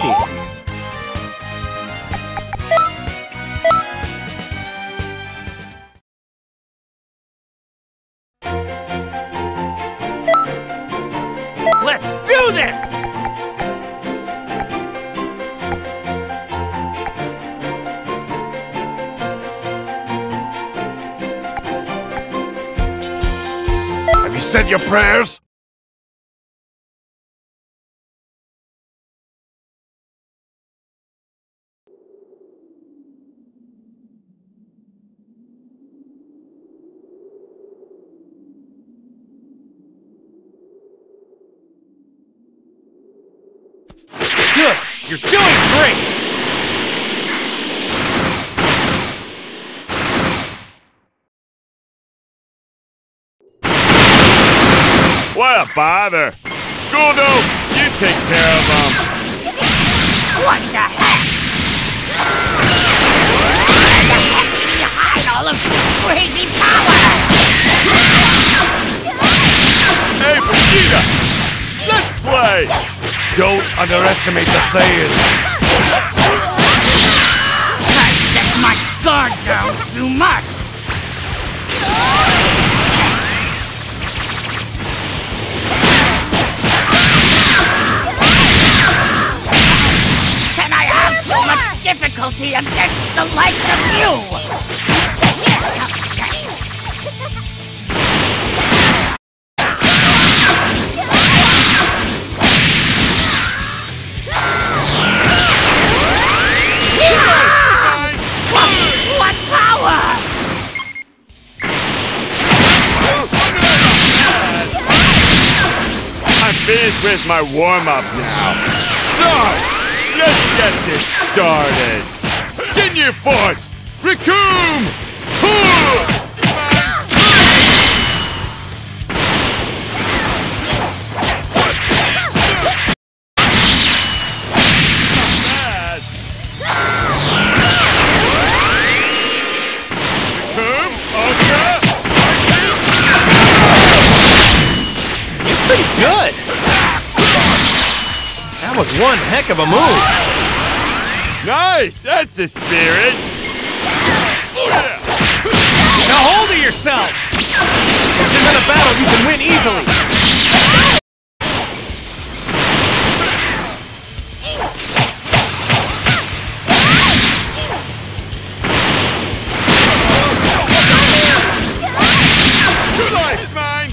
greetings. Let's do this! Have you said your prayers? Good! You're doing great! What a bother! Guldo, you take care of them. What the heck? Where the heck do you hide all of this crazy power? Hey, Vegeta! Let's play! Don't underestimate the Saiyans. I let my guard down too much. Can I have so much difficulty against the likes of you? What power? I'm finished with my warm-up now. So, let's get this started. Ginyu Force! Recoome! You're pretty good! That was one heck of a move! Nice! That's the spirit! Now hold it yourself! This isn't a battle you can win easily! Good life, mine!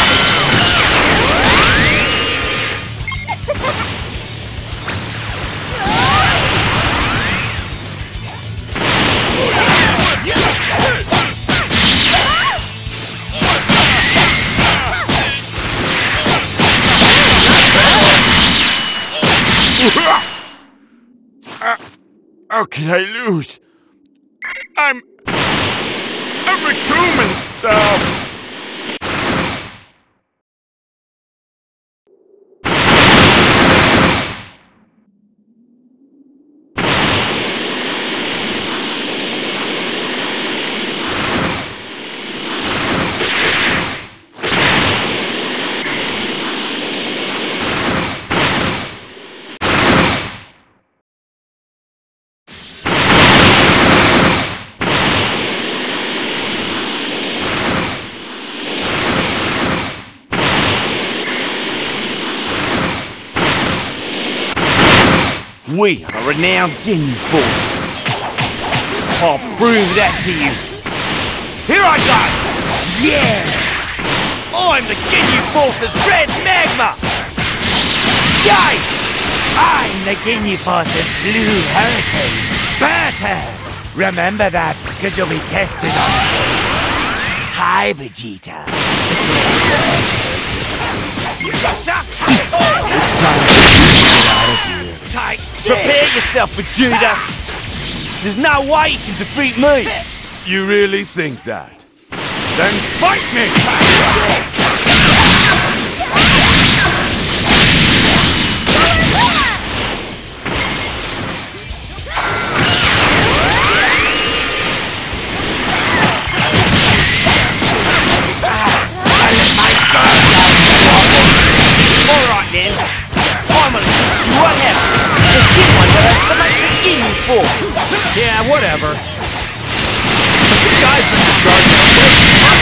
How can I lose? I'm recouping stuff. We are renowned Ginyu Force. I'll prove that to you. Here I go! Yeah! I'm the Ginyu Force's Red Magma! Yay! I'm the Ginyu Force's Blue Hurricane! Better! Remember that, because you'll be tested on it. Hi, Vegeta. Russia! It's time to get out of here. Tight. Prepare yourself, Vegeta! There's no way you can defeat me! You really think that? Then fight me! Alright then, I'm gonna teach you what happens. Yeah, whatever. But you guys been discarding them way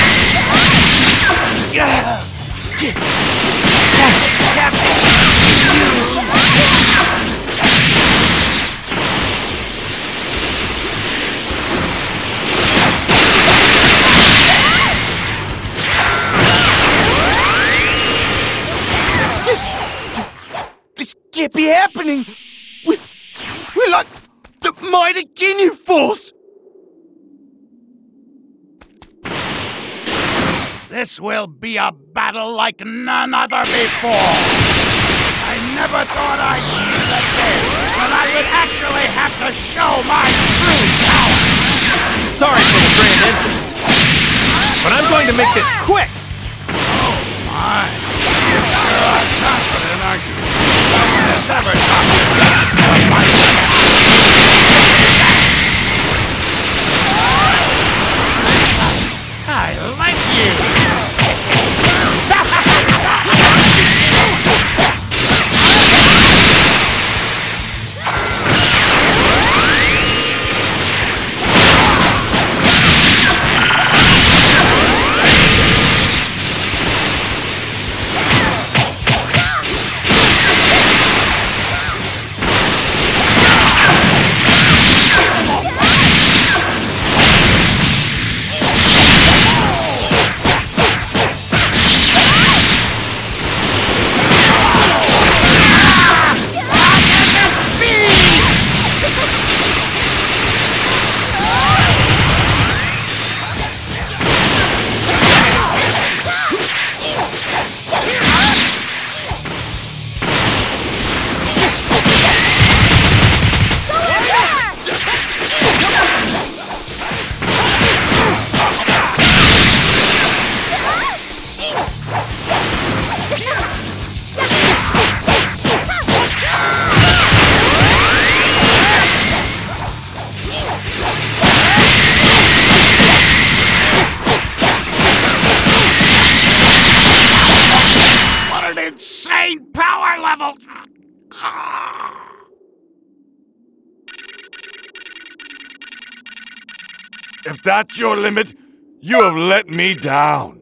This can't be happening. We're like the mighty Ginyu Force. This will be a battle like none other before. I never thought I'd see the day when I would actually have to show my true power. Sorry for the grand entrance, but I'm going to make this quick. Oh my! You sure are confident, aren't you? No one has ever talked to me like that. I like you. Insane power level! If that's your limit, you have let me down.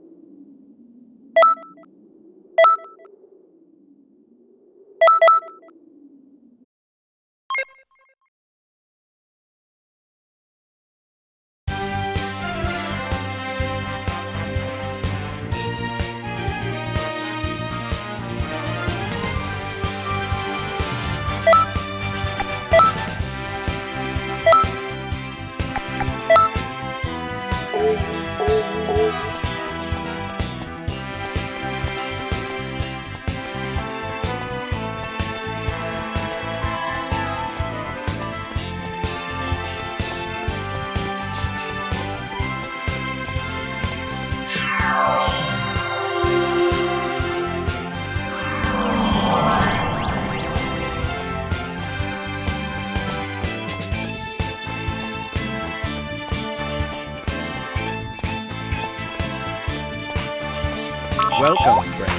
Welcome, friend.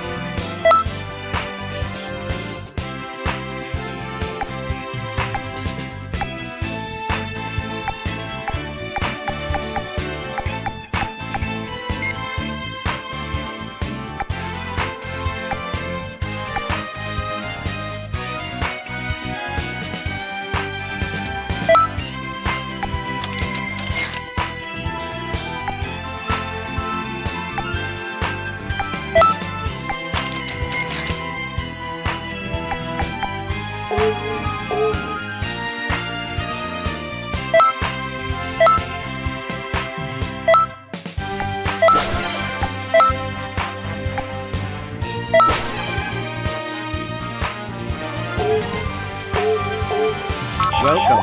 Welcome.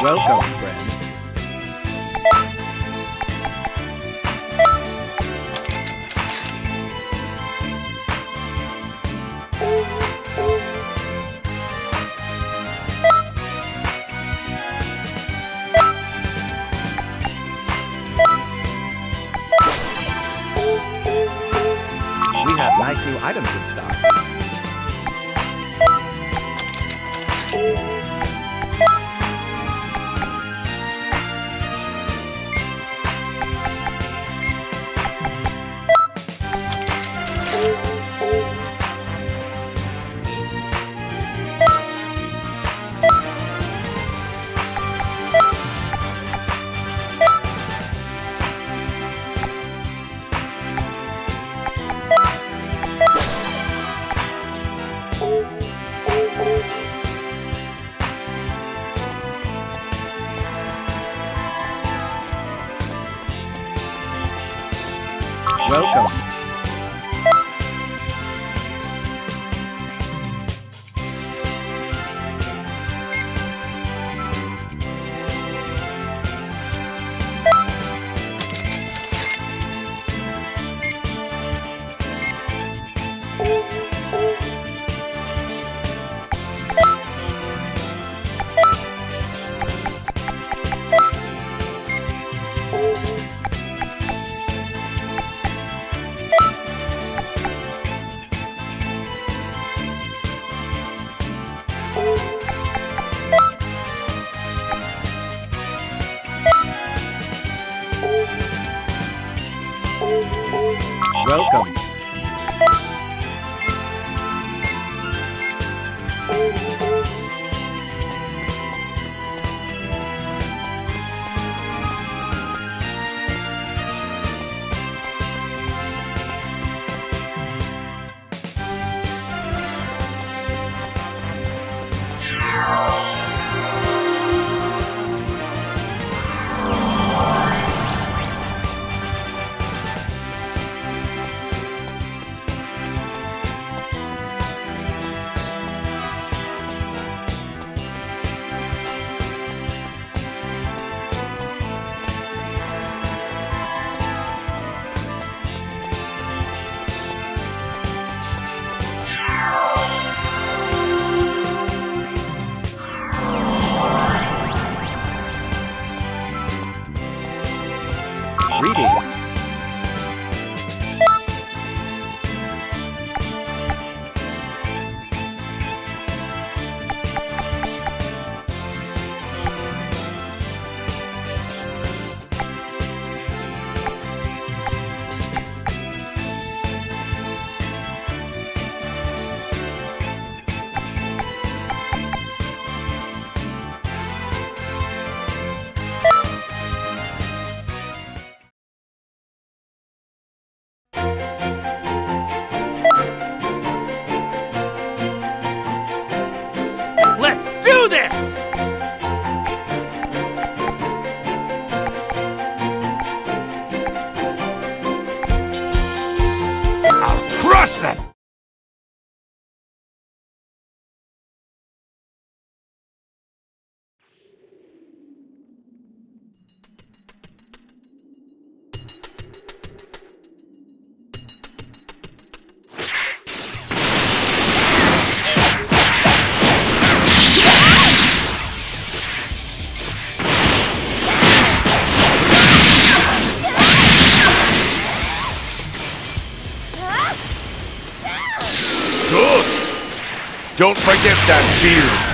Welcome, friend. We have nice new items in stock. Welcome. Welcome. Greetings. Let's do this! I'll crush them! Good. Don't forget that beard.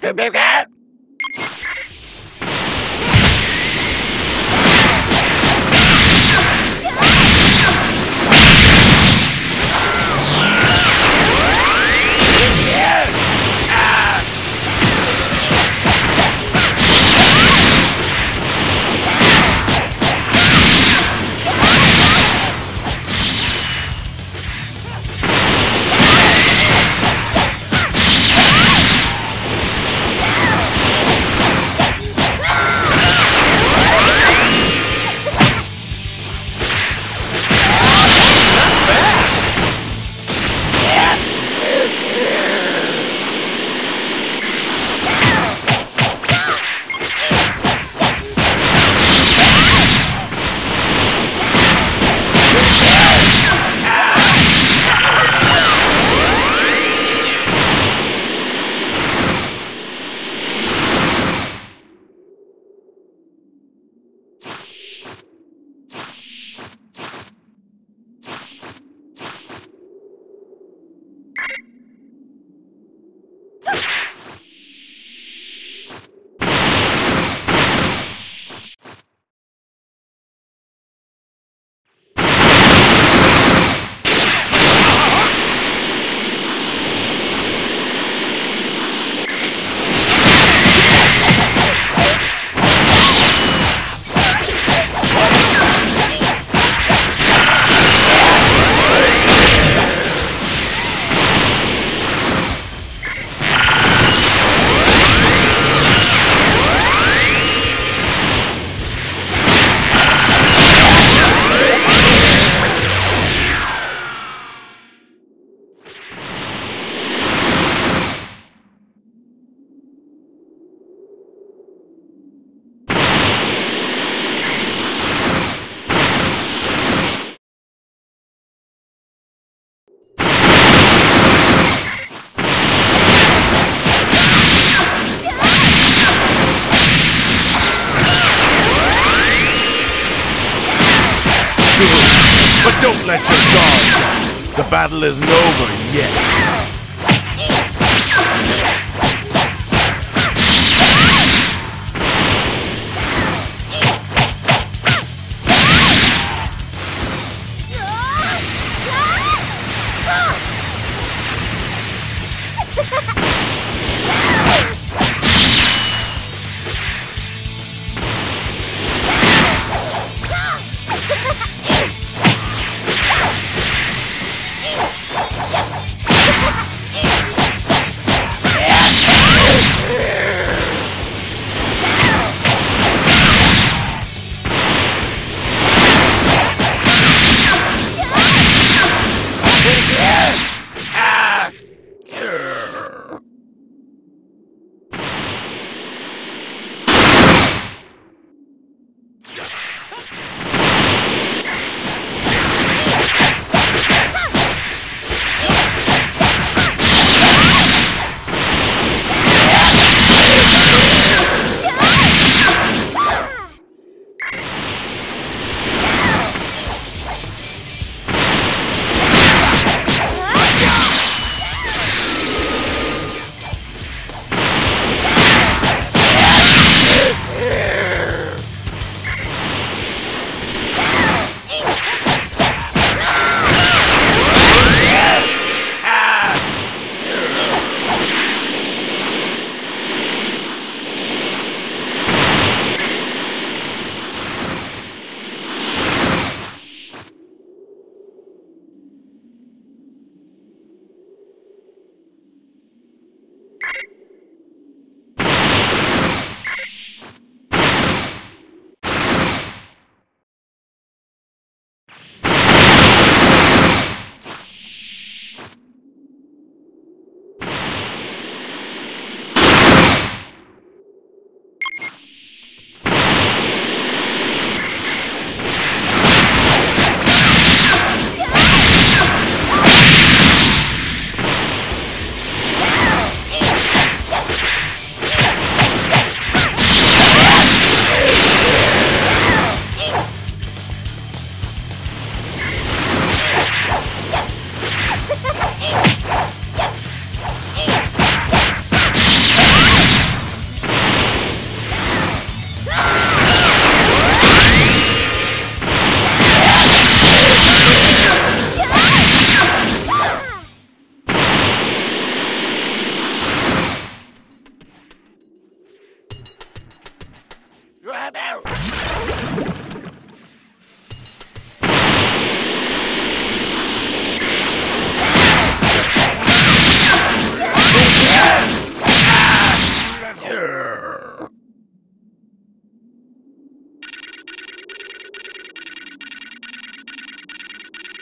But don't let your guard down. The battle isn't over yet.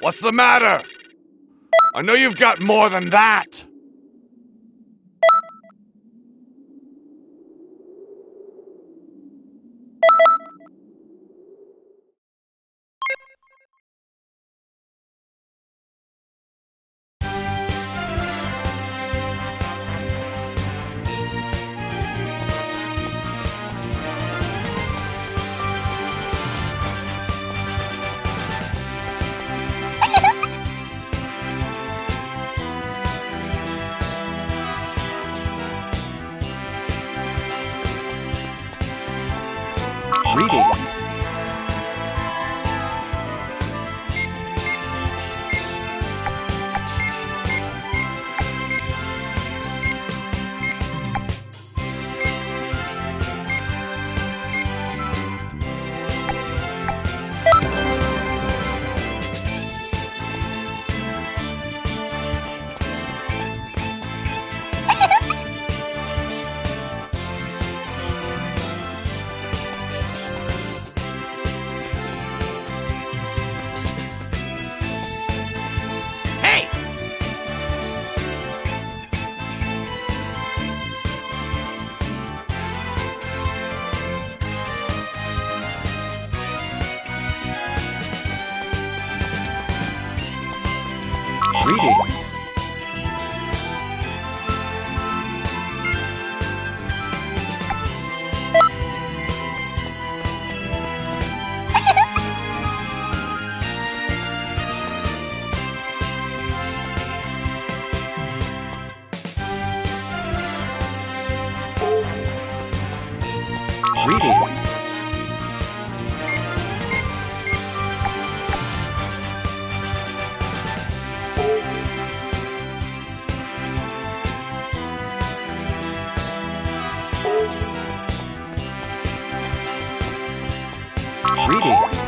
What's the matter? I know you've got more than that. Greetings. Greetings. Greetings. Greetings.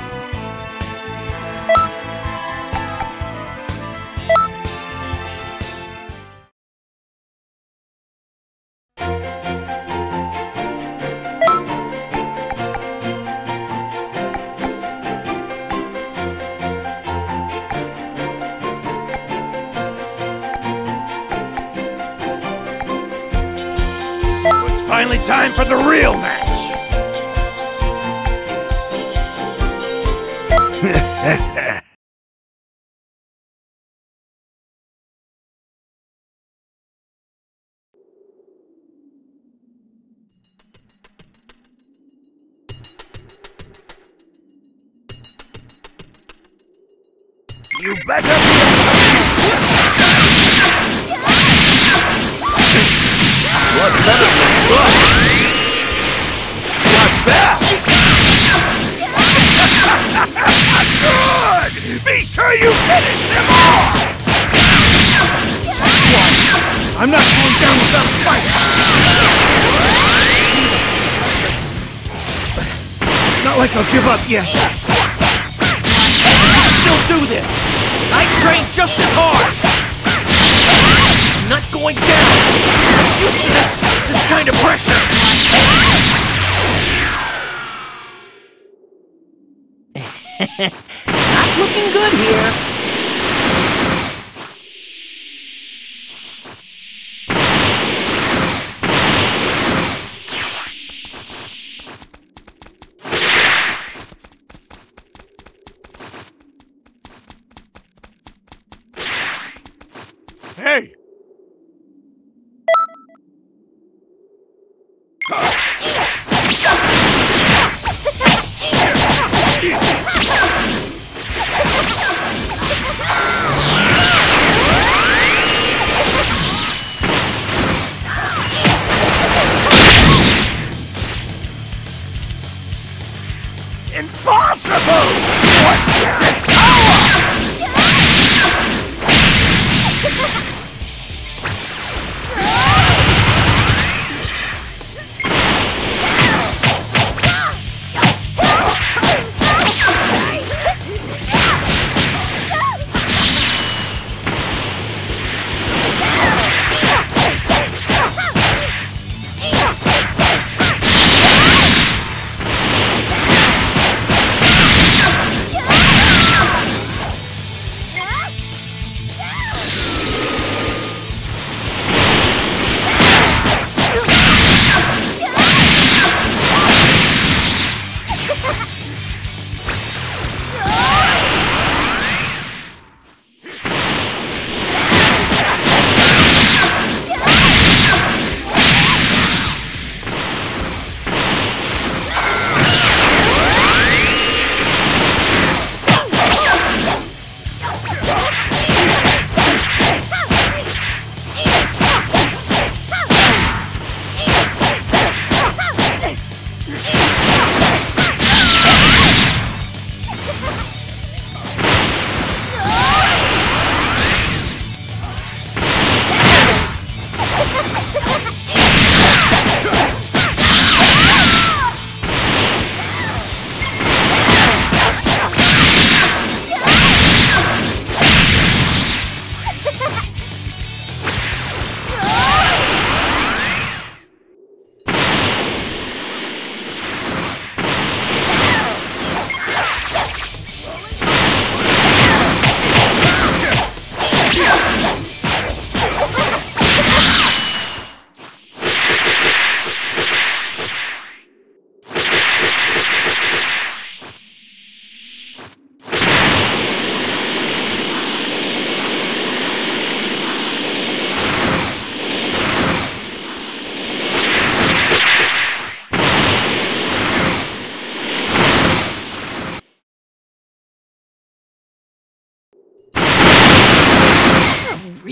It's finally time for the real match. You better What's better than good? Not bad! Good! Be sure you finish them all! I'm not going down without a fight! It's not like I'll give up yet. I can still do this! I train just as hard! I'm not going down! I'm used to this kind of pressure! Not looking good here. Hey! Impossible! What's with this power?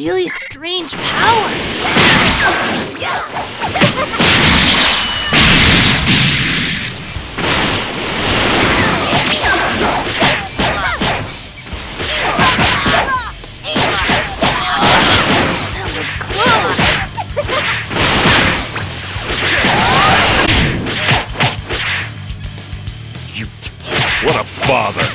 really strange power. That was close. What a bother!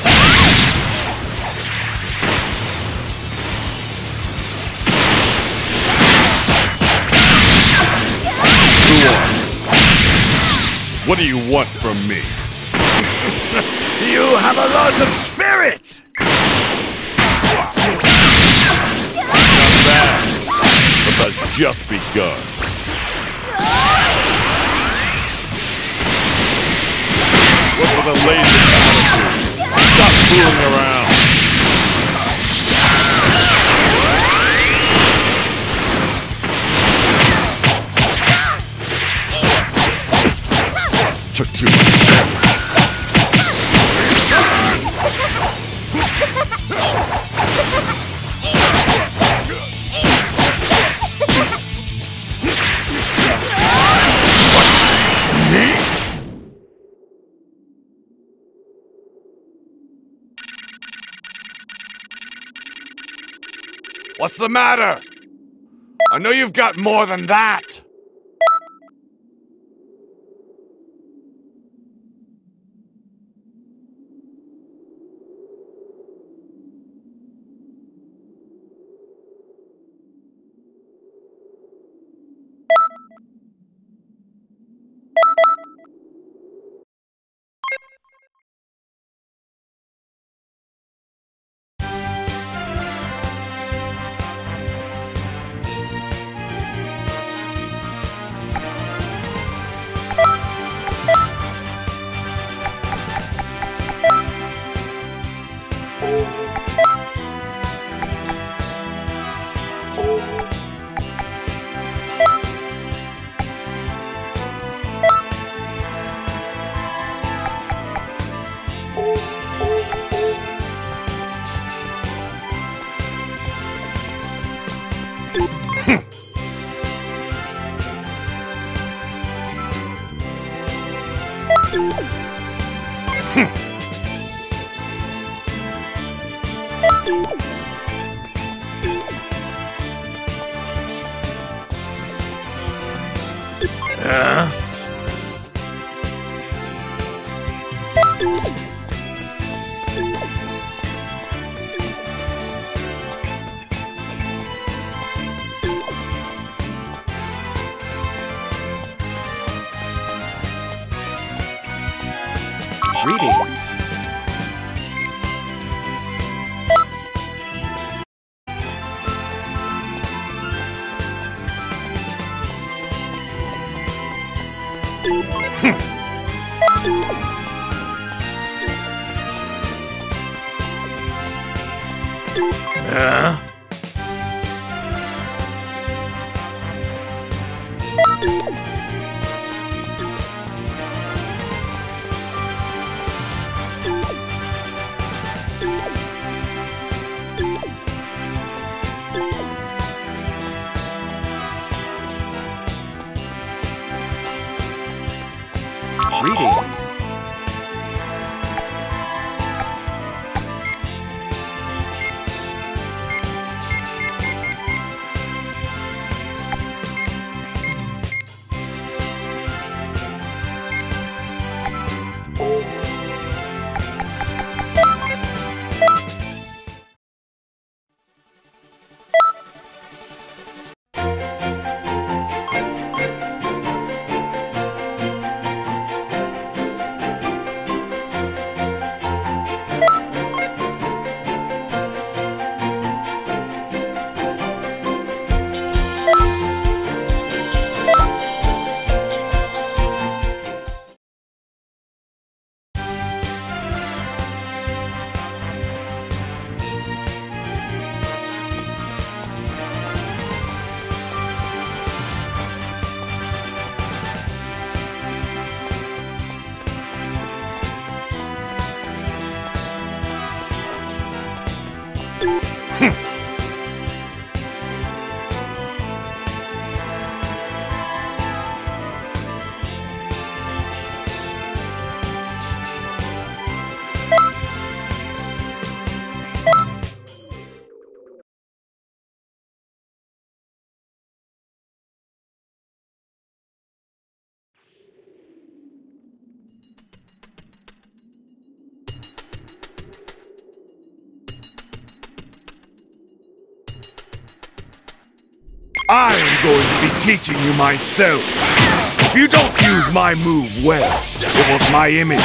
Who are you? What do you want from me? You have a lot of spirit! Not bad, but that's just begun. What with a lazy attitude? Stop fooling around! Took too much damage. What's the matter? I know you've got more than that. Greetings. Greetings. I am going to be teaching you myself. If you don't use my move well, it was my image.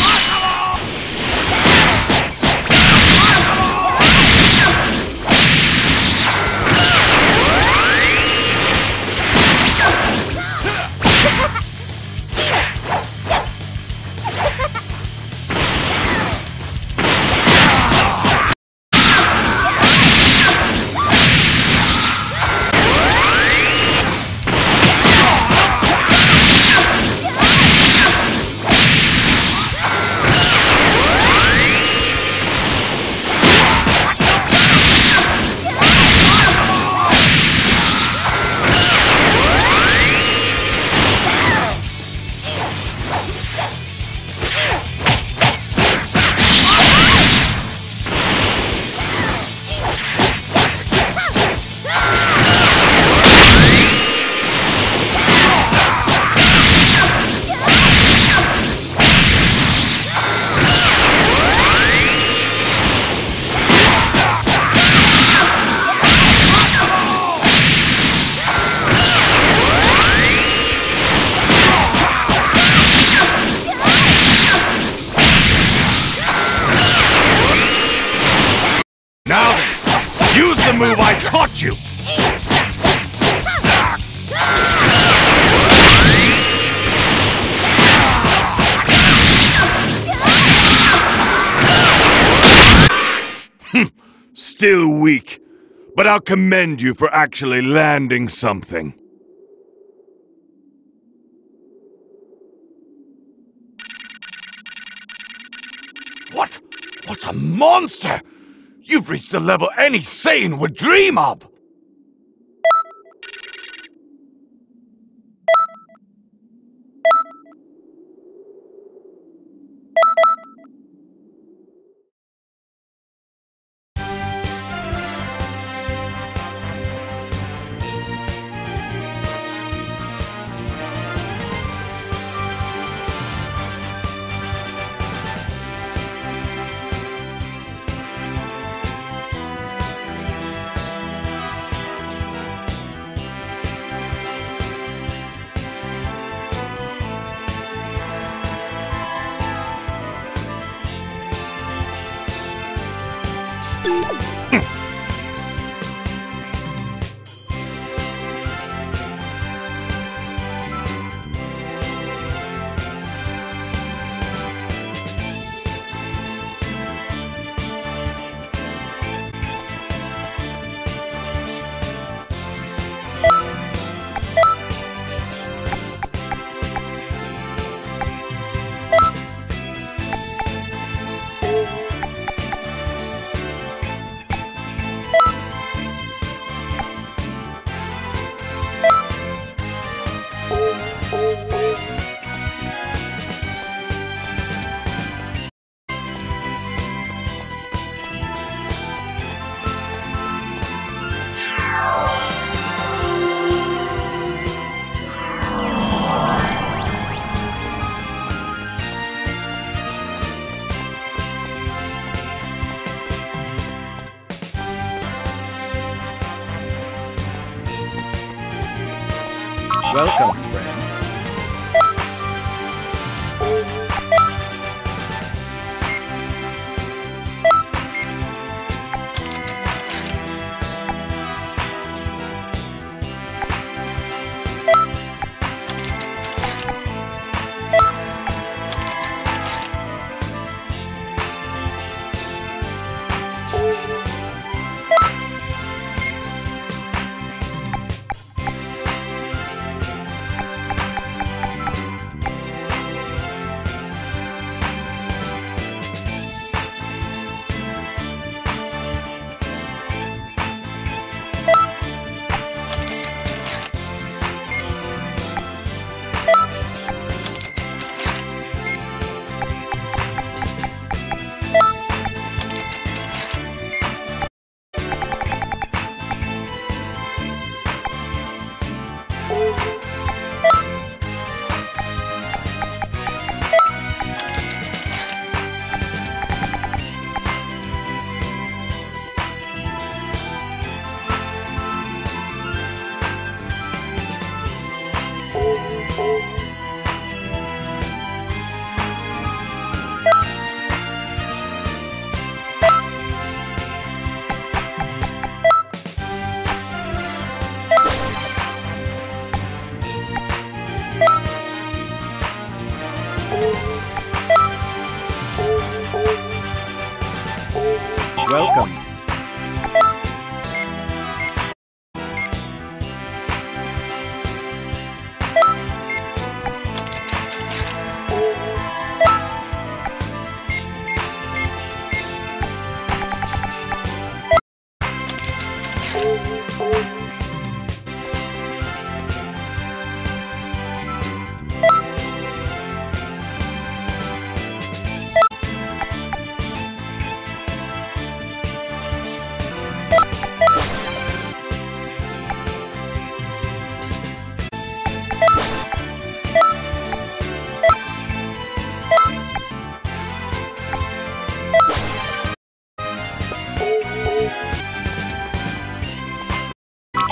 Now then, use the move I taught you! Still weak, but I'll commend you for actually landing something. What? What a monster! You've reached a level any sane would dream of! Welcome, friend.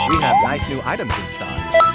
We have nice new items in stock.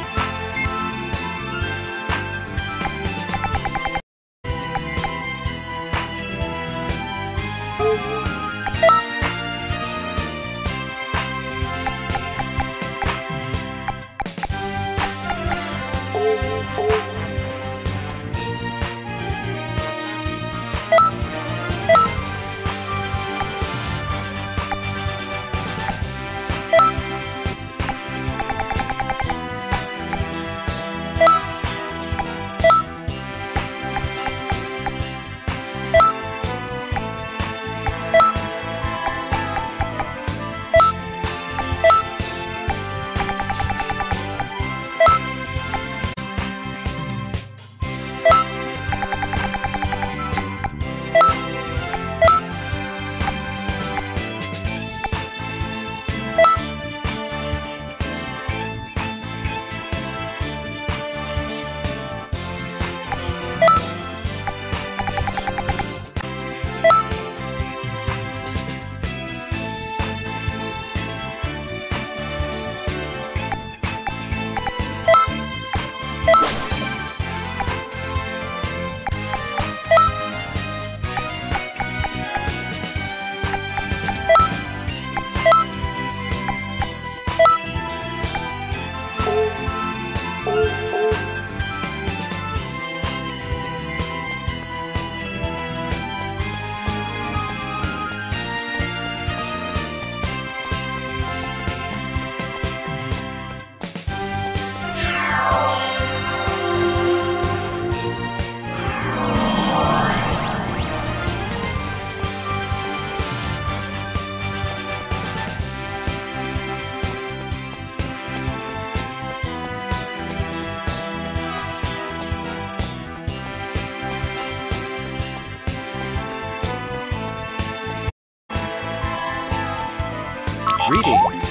Greetings.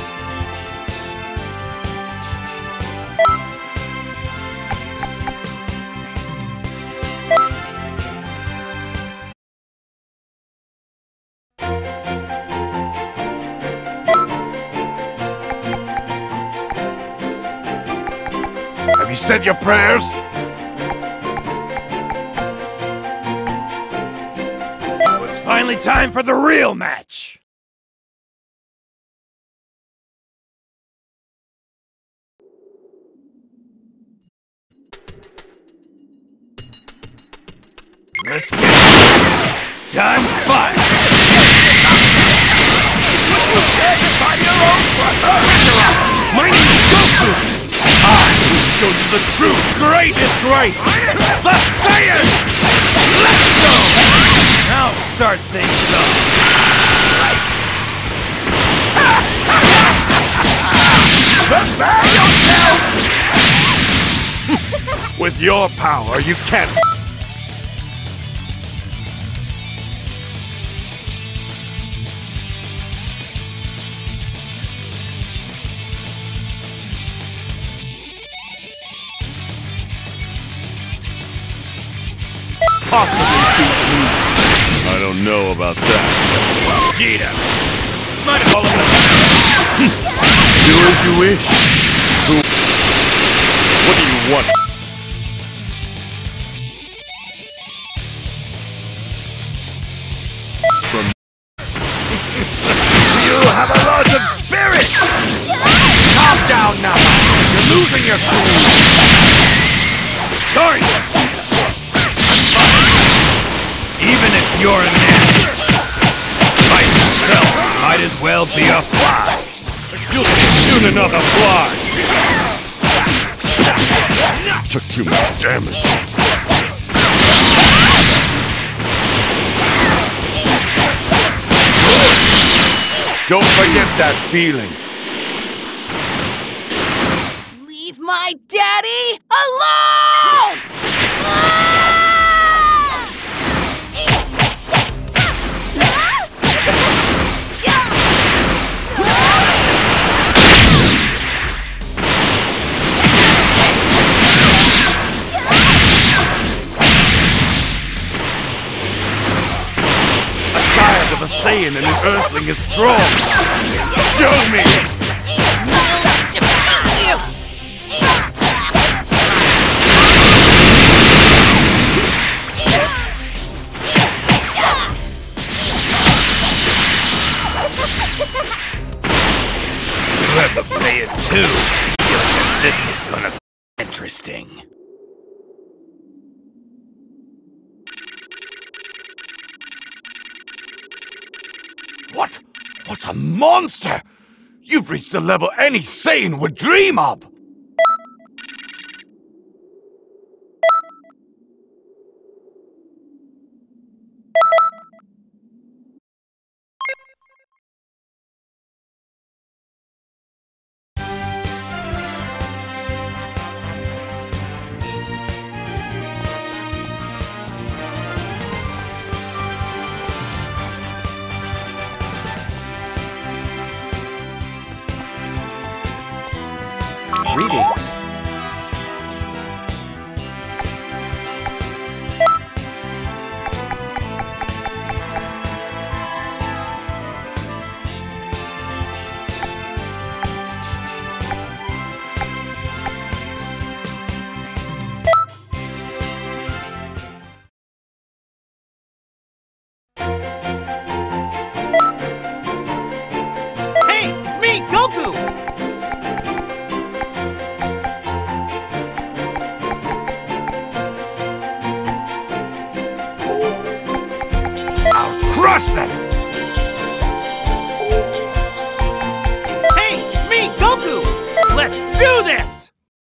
Have you said your prayers? It's finally time for the real match. Let's get it. Time to fight. My name is Goku! I will show you the true greatest race! The Saiyan! Let's go! Now start things off. Prepare yourself! With your power, you can't... possibly beat me. I don't know about that. Vegeta. Might have all of Do as you wish. What do you want? From You have a lot of spirit! Calm down now! You're losing your cool! Sorry, Vegeta. Even if you're an ant, by yourself, might as well be a fly. You'll see soon another fly. Took too much damage. Don't forget that feeling. Leave my daddy alone! A Saiyan and an Earthling is strong. Show me! You'll Day 2. Feeling that this is gonna be interesting. What? What a monster! You've reached a level any sane would dream of! Greetings. Hey, it's me, Goku! Crush them! Hey, it's me, Goku! Let's do this!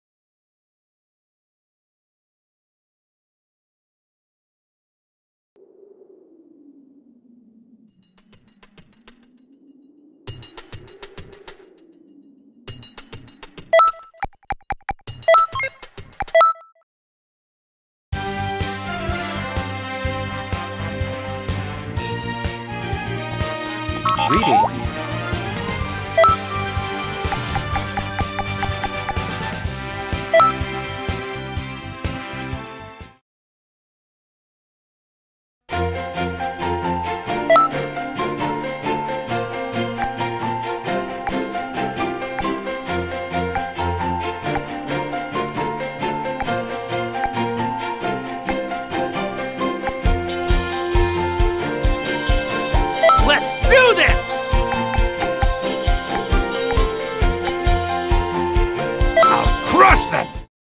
Greetings. Let's do this! I'll crush them!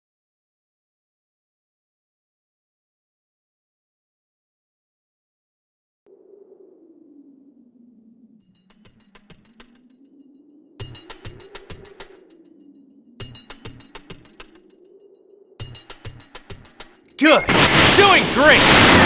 Good! Doing great!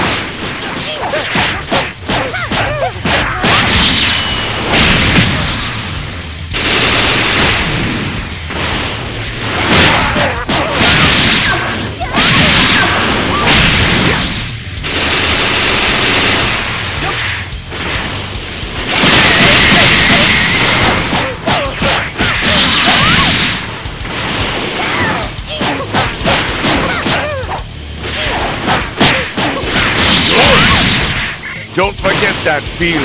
Don't forget that feeling.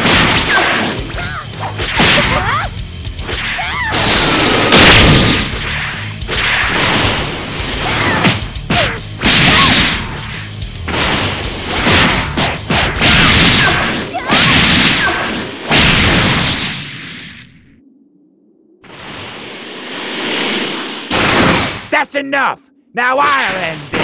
That's enough! Now I'll end this!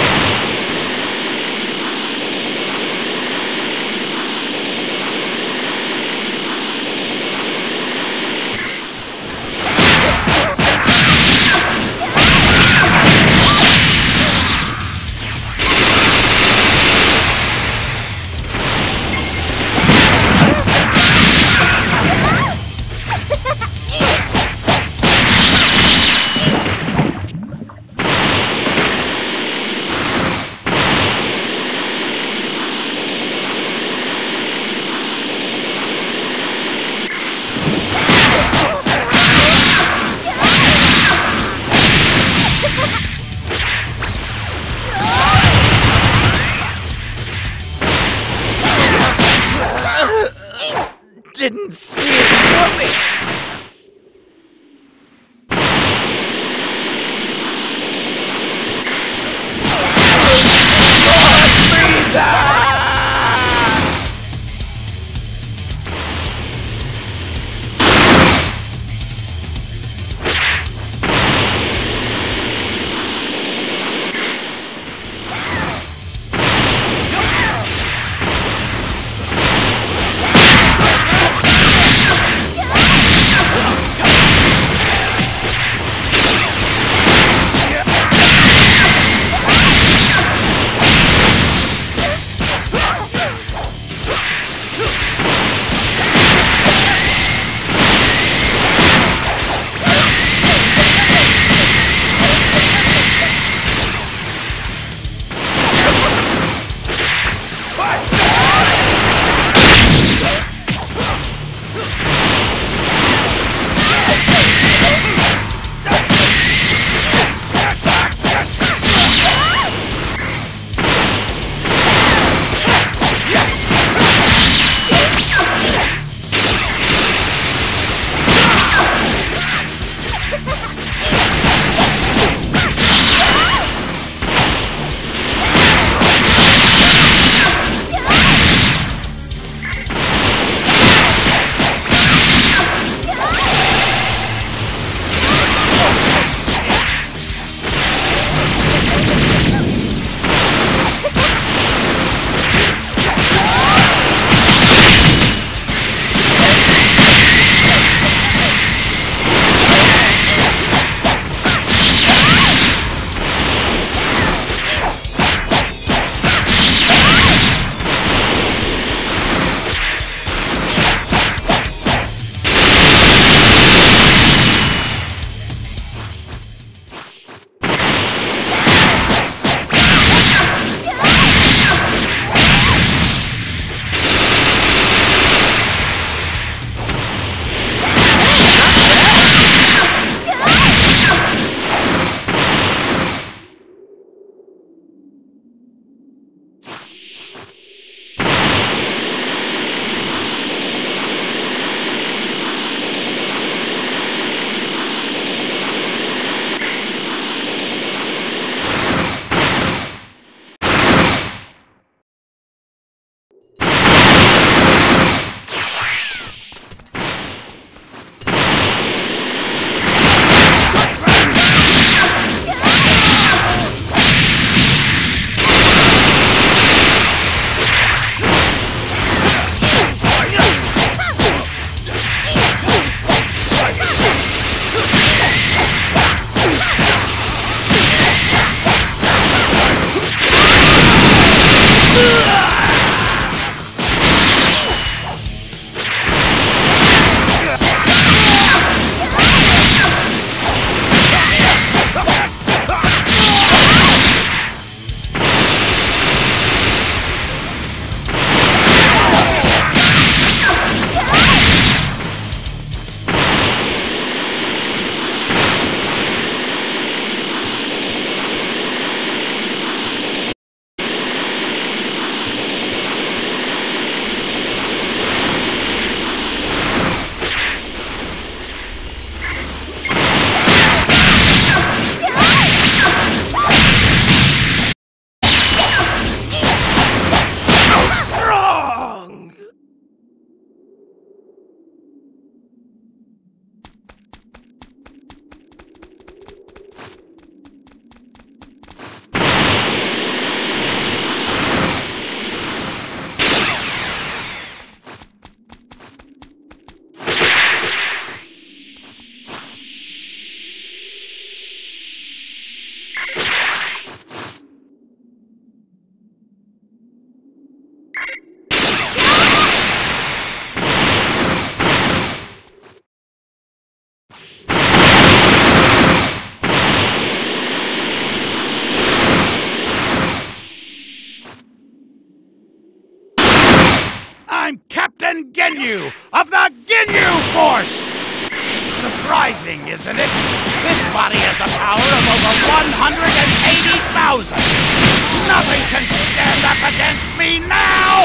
Ginyu of the Ginyu Force! Surprising, isn't it? This body has a power of over 180,000! Nothing can stand up against me now!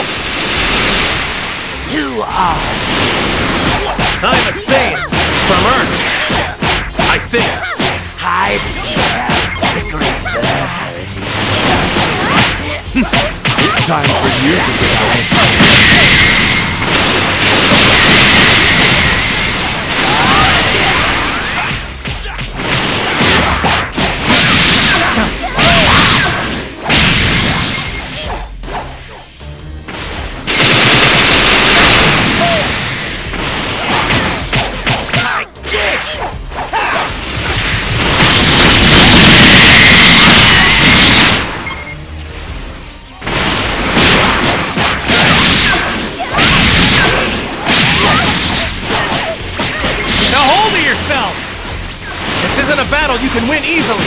Who are you? I'm a Saiyan from Earth. I think. Hi, Vegeta. The great Berta is here. It's time for you to get out. This isn't a battle you can win easily!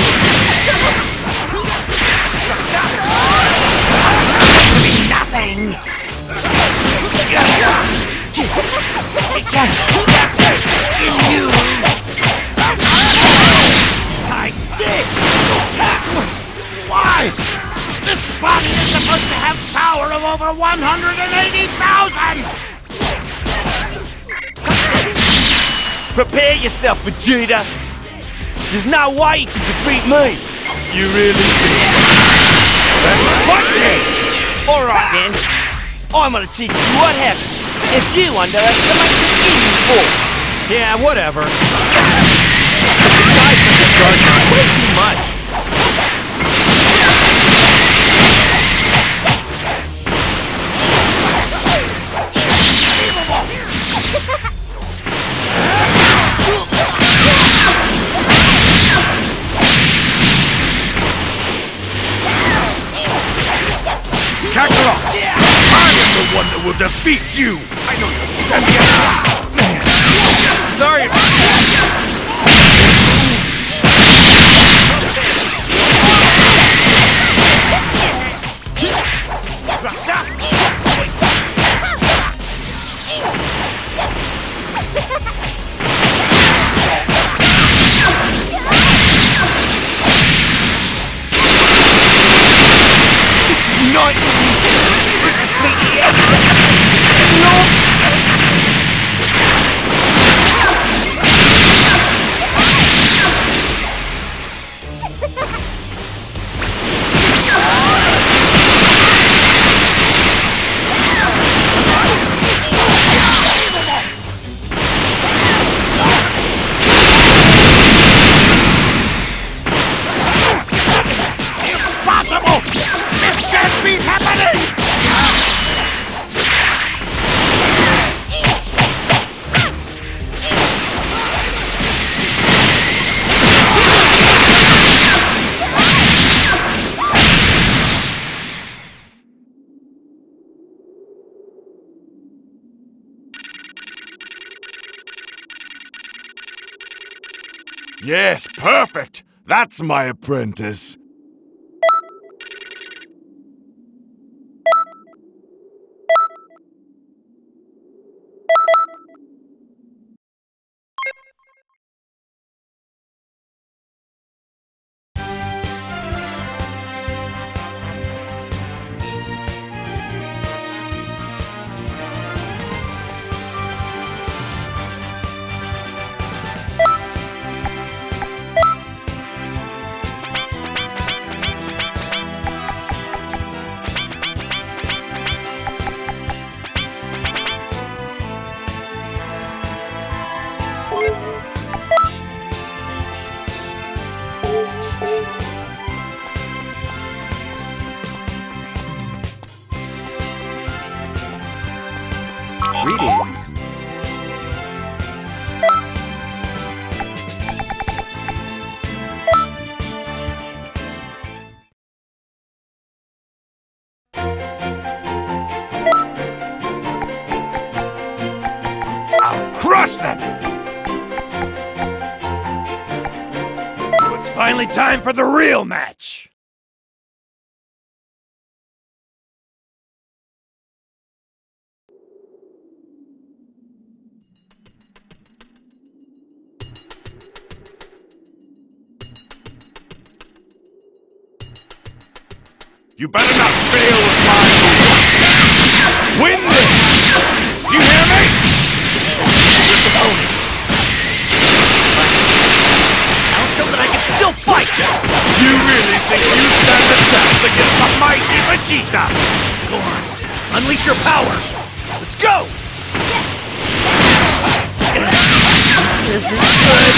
Nothing! You! Take this! Why? This body is supposed to have power of over 180,000! Prepare yourself, Vegeta! There's no way you can defeat me! You really think? What this? Alright then, I'm gonna teach you what happens if you underestimate the Ginyu Force! Yeah, whatever. You guys must have guarded on way too much. Kakarot! I am the one that will defeat you! I know you're strong. Man! Sorry! Yes, perfect! That's my apprentice. Greetings. I'll crush them! It's finally time for the real match! You better not fail with my move. Win this! Do you hear me? This opponent. I'll show that I can still fight! You really think you stand a chance against the mighty Vegeta? Go on. Unleash your power! Let's go! This isn't good.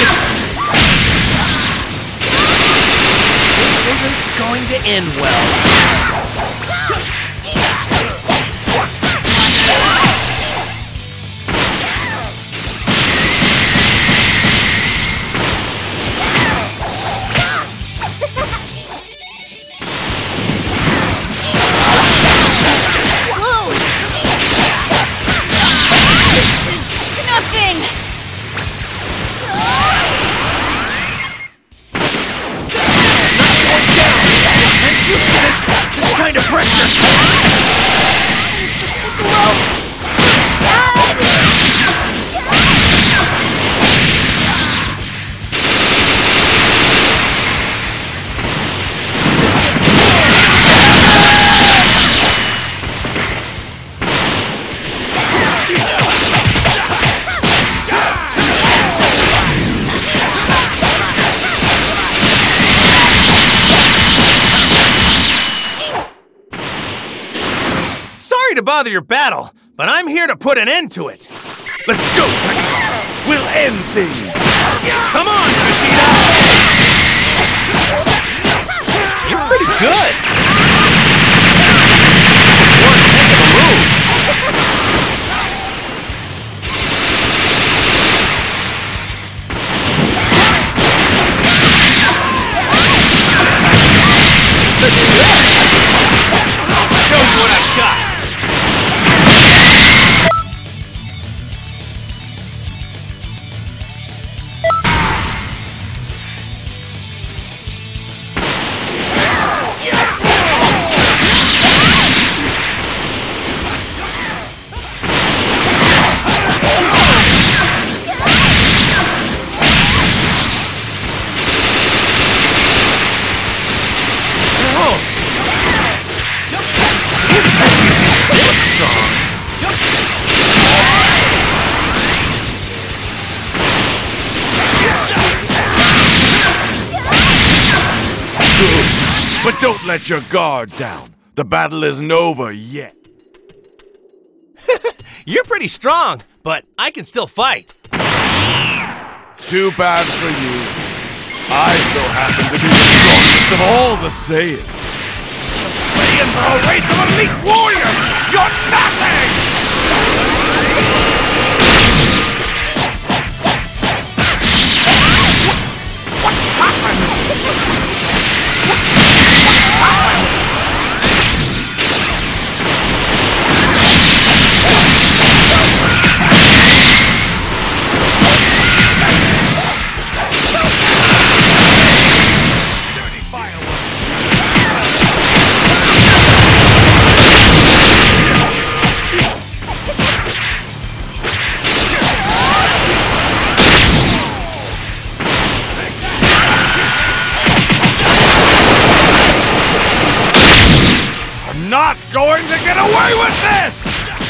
This isn't going to end well. Kind of pressure! Mr. Piccolo! Dad! Sorry to bother your battle, but I'm here to put an end to it. Let's go, Kakarot! We'll end things! Come on, Vegeta! You're pretty good! That's one heck of a move! I'll show you what I've got! But don't let your guard down. The battle isn't over yet. You're pretty strong, but I can still fight. Too bad for you. I so happen to be the strongest of all the Saiyans. The Saiyans are a race of elite warriors! You're nothing! What happened? Not going to get away with this!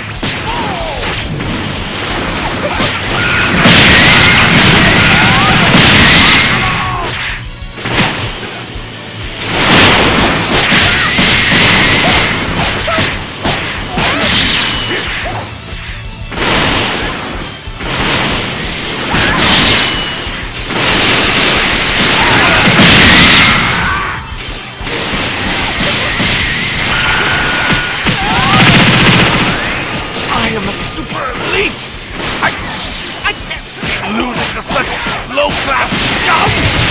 I can't lose it to such low-class scum!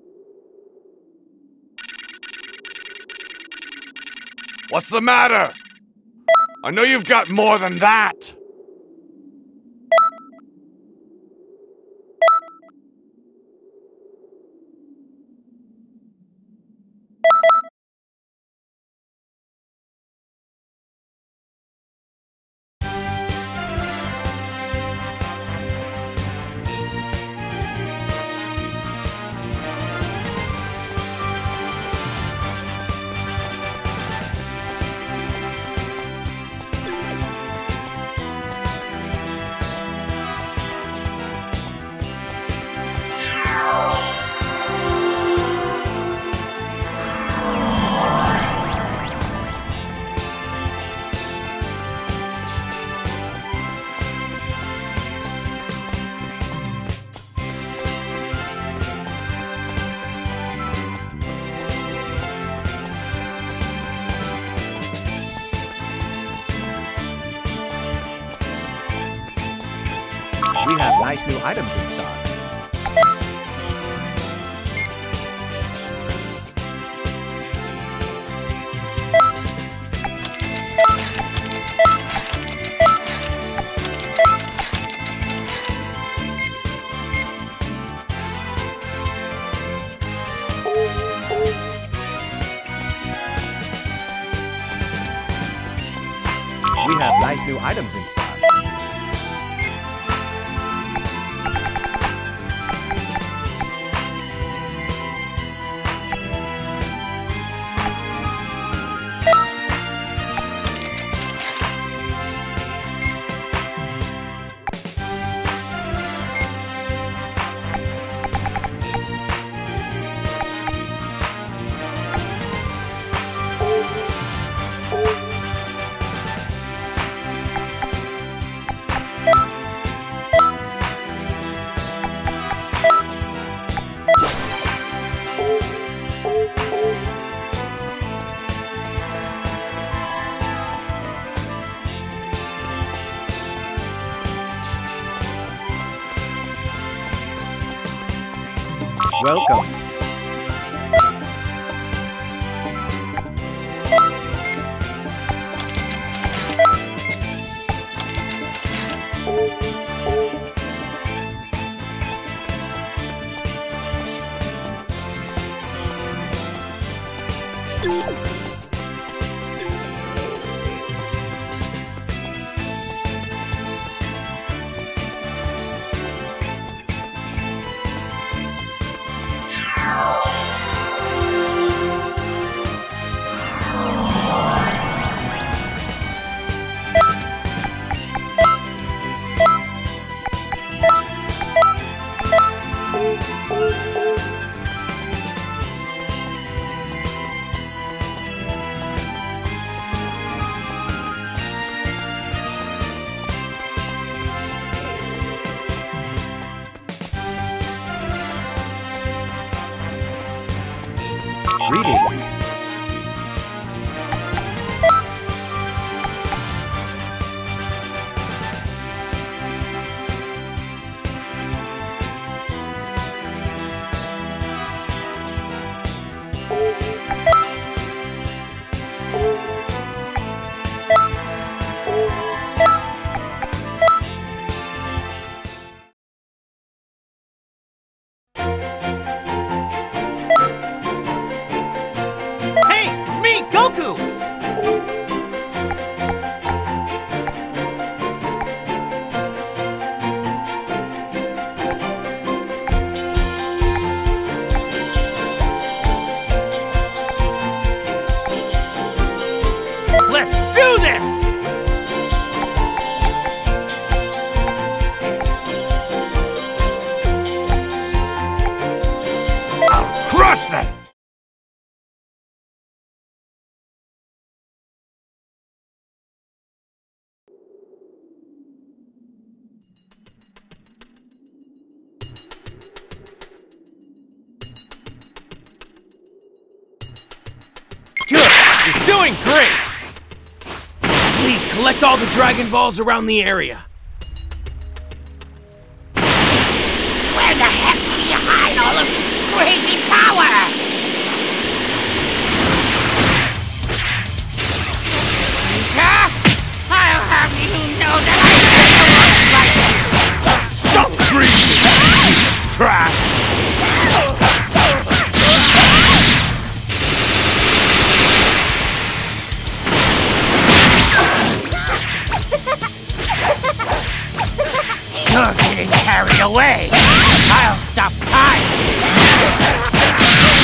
What's the matter? I know you've got more than that! We have nice new items in stock. We have nice new items in stock. Welcome. Greetings. Crush them! Good! You're doing great! Please collect all the Dragon Balls around the area. Where the heck do you hide all of this crazy power? Huh? right away. I'll stop time soon.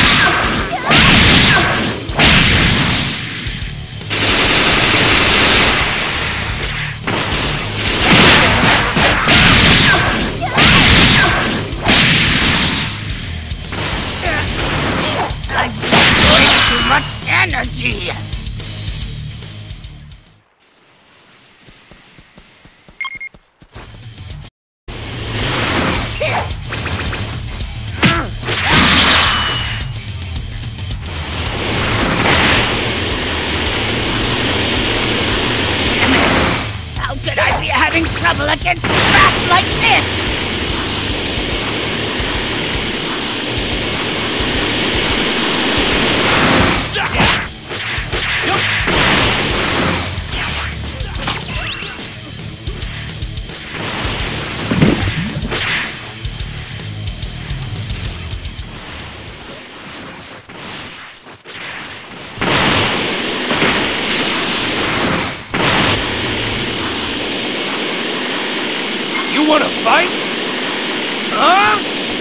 I'm destroying too much energy. How could I be having trouble against traps like this? You wanna fight? Huh?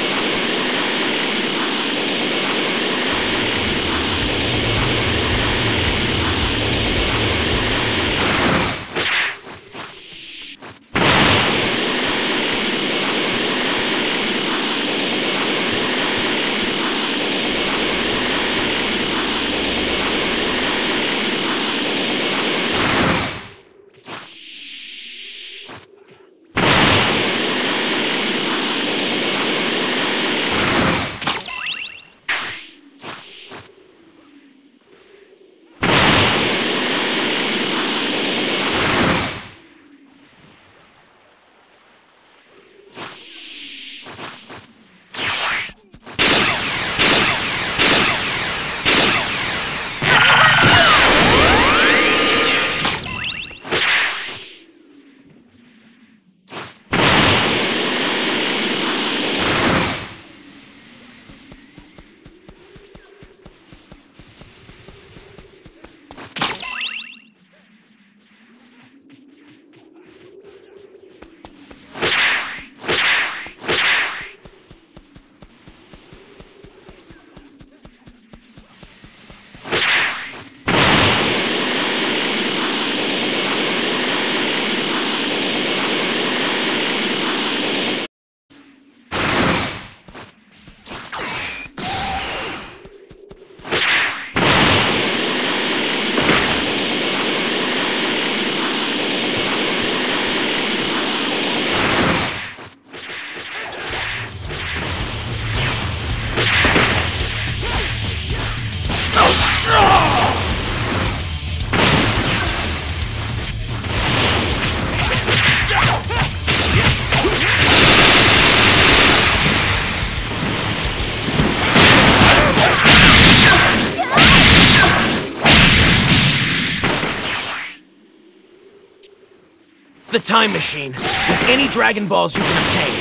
The time machine, with any Dragon Balls you can obtain.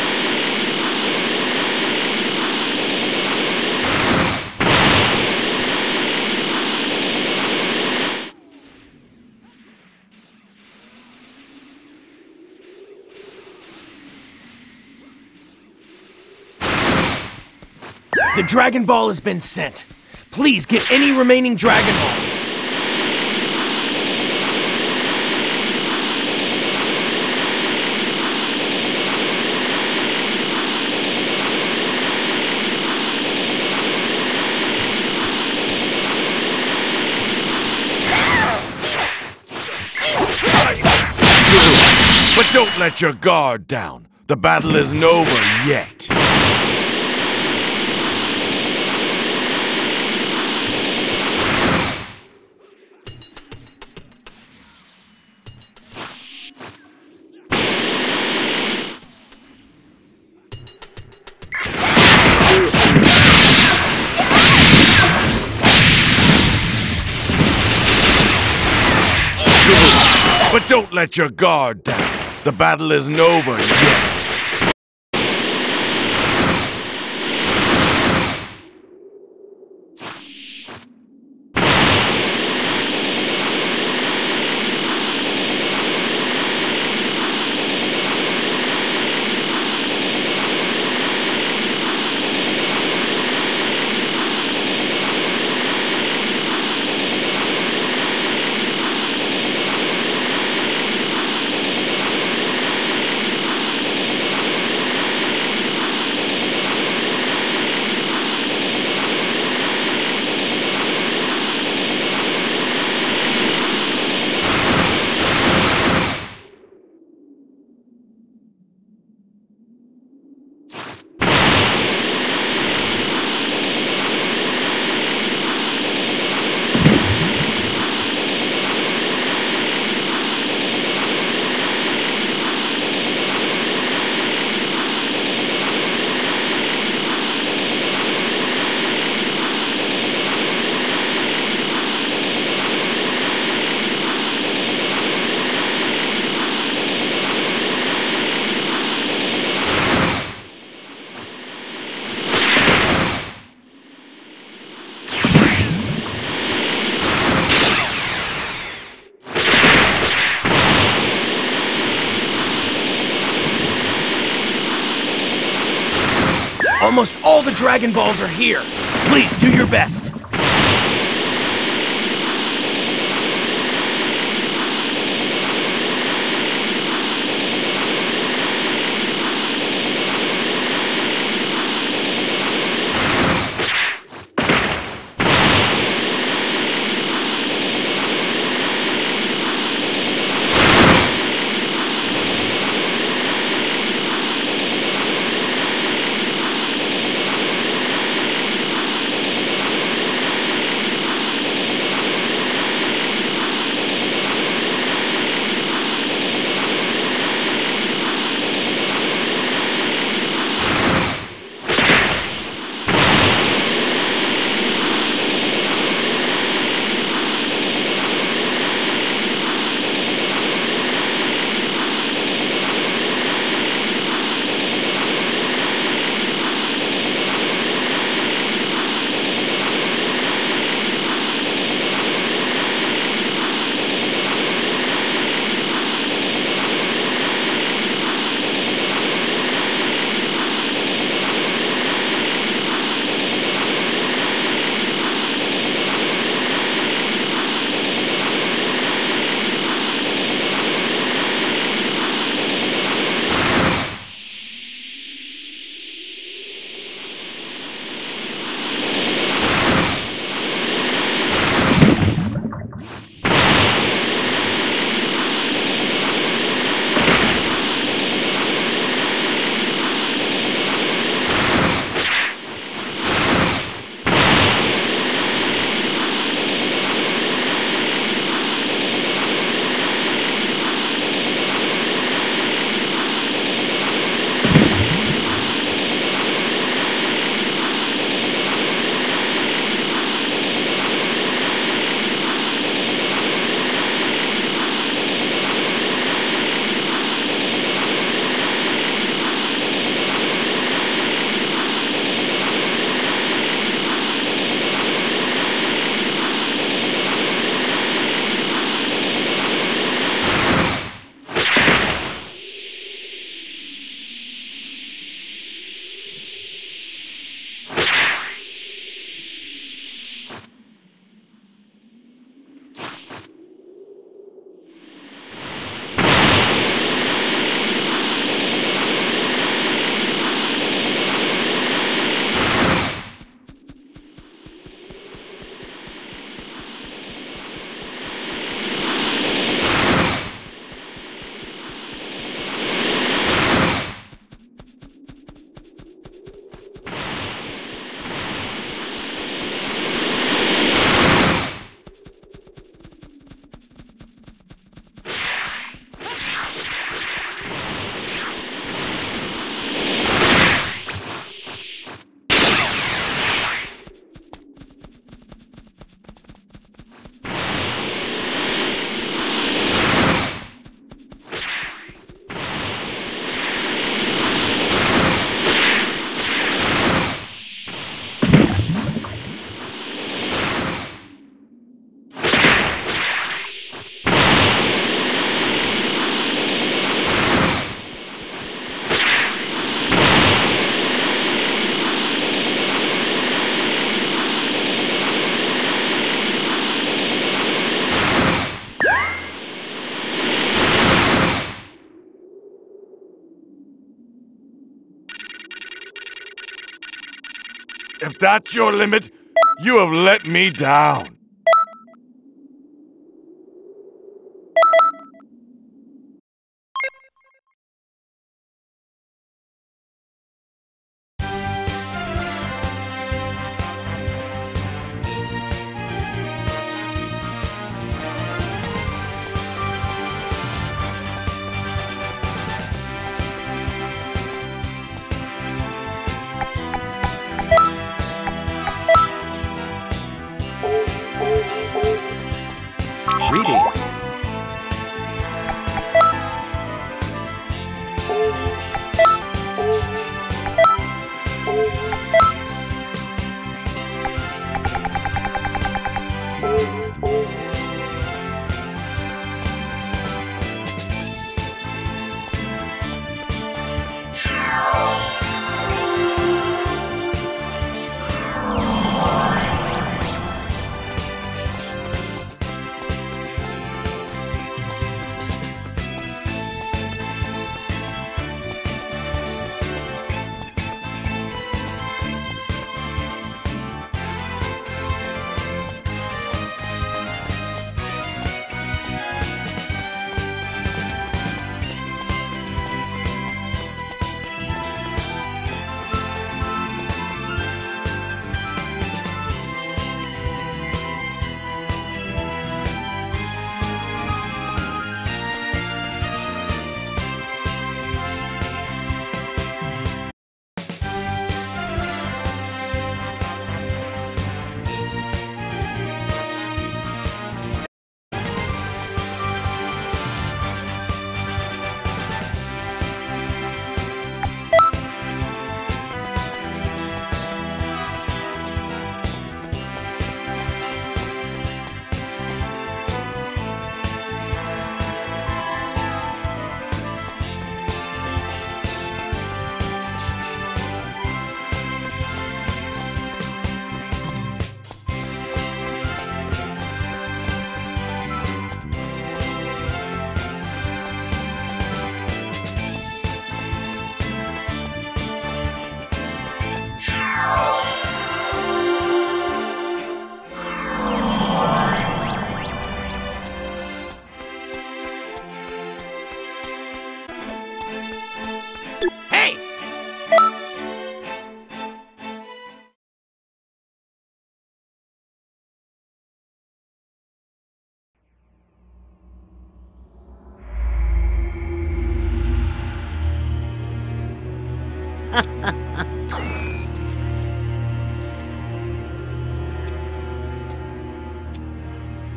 The Dragon Ball has been sent. Please get any remaining Dragon Balls. But don't let your guard down. The battle isn't over yet. But don't let your guard down. The battle isn't over yet. Almost all the Dragon Balls are here. Please do your best. If that's your limit, you have let me down. Greetings.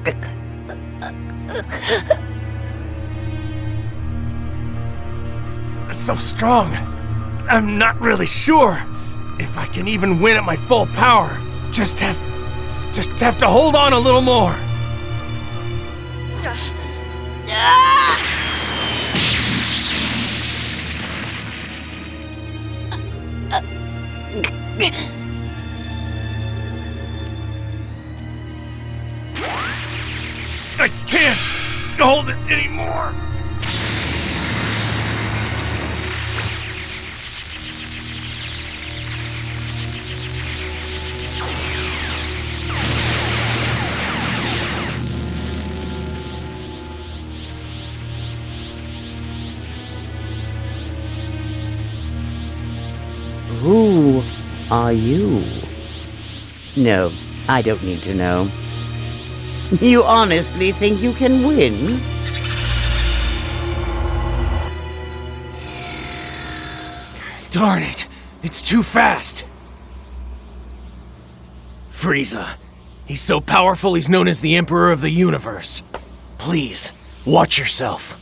So strong. I'm not really sure if I can even win at my full power. Just have to hold on a little more. I can't hold it anymore. Who are you? No, I don't need to know. You honestly think you can win? Darn it! It's too fast! Frieza. He's so powerful he's known as the Emperor of the Universe. Please, watch yourself.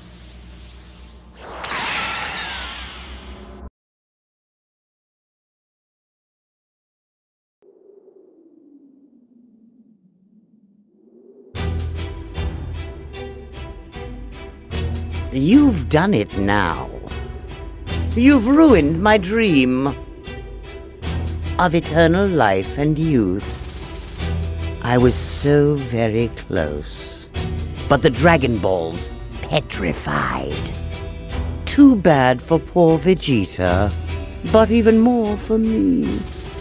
You've done it now. You've ruined my dream of eternal life and youth. I was so very close. But the Dragon Ball's petrified. Too bad for poor Vegeta, but even more for me.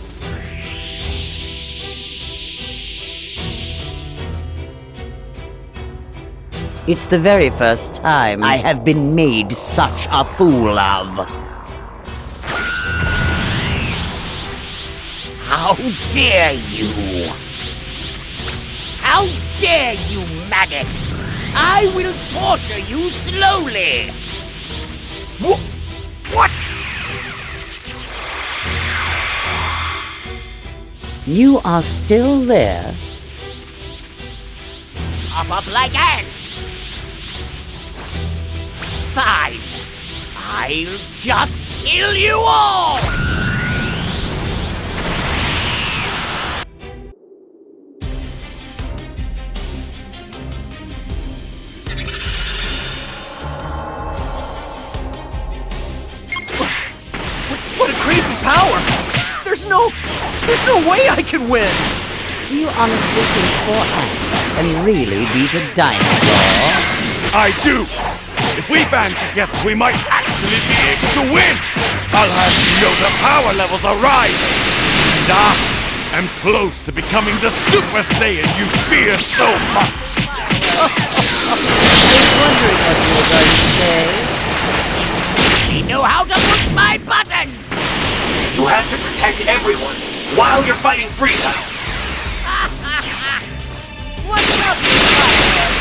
It's the very first time I have been made such a fool of. How dare you! How dare you, maggots! I will torture you slowly! What? You are still there? Pop up like ants! Fine! I'll just kill you all! What a crazy power! There's no way I can win! Do you honestly think 4 ants can really beat a dinosaur? I do! If we band together, we might actually be able to win! I'll have you know the power levels are rising! And I am close to becoming the Super Saiyan you fear so much! I was wondering what you were going to say. They know how to push my buttons! You have to protect everyone while you're fighting Frieza! What's up, you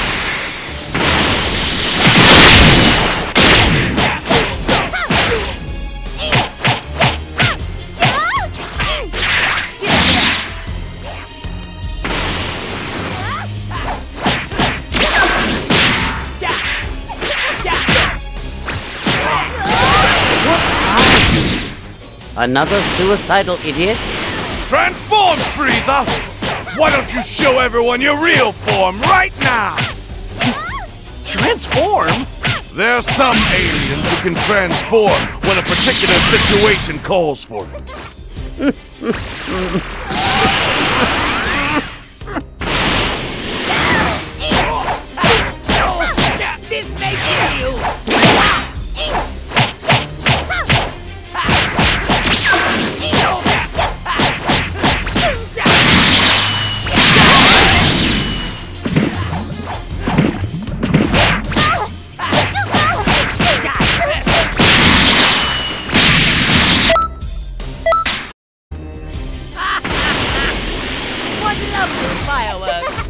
Another suicidal idiot? Transform, Frieza! Why don't you show everyone your real form right now? Transform? There are some aliens who can transform when a particular situation calls for it. This may kill you! What lovely fireworks!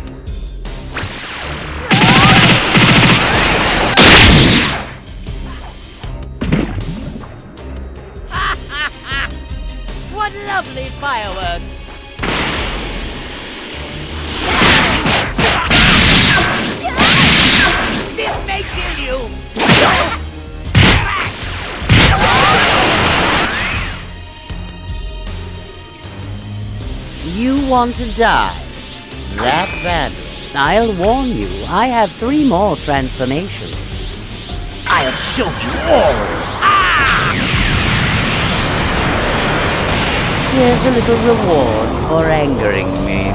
What lovely fireworks! want to die? That badly? I'll warn you, I have 3 more transformations. I'll show you all! Here's a little reward for angering me.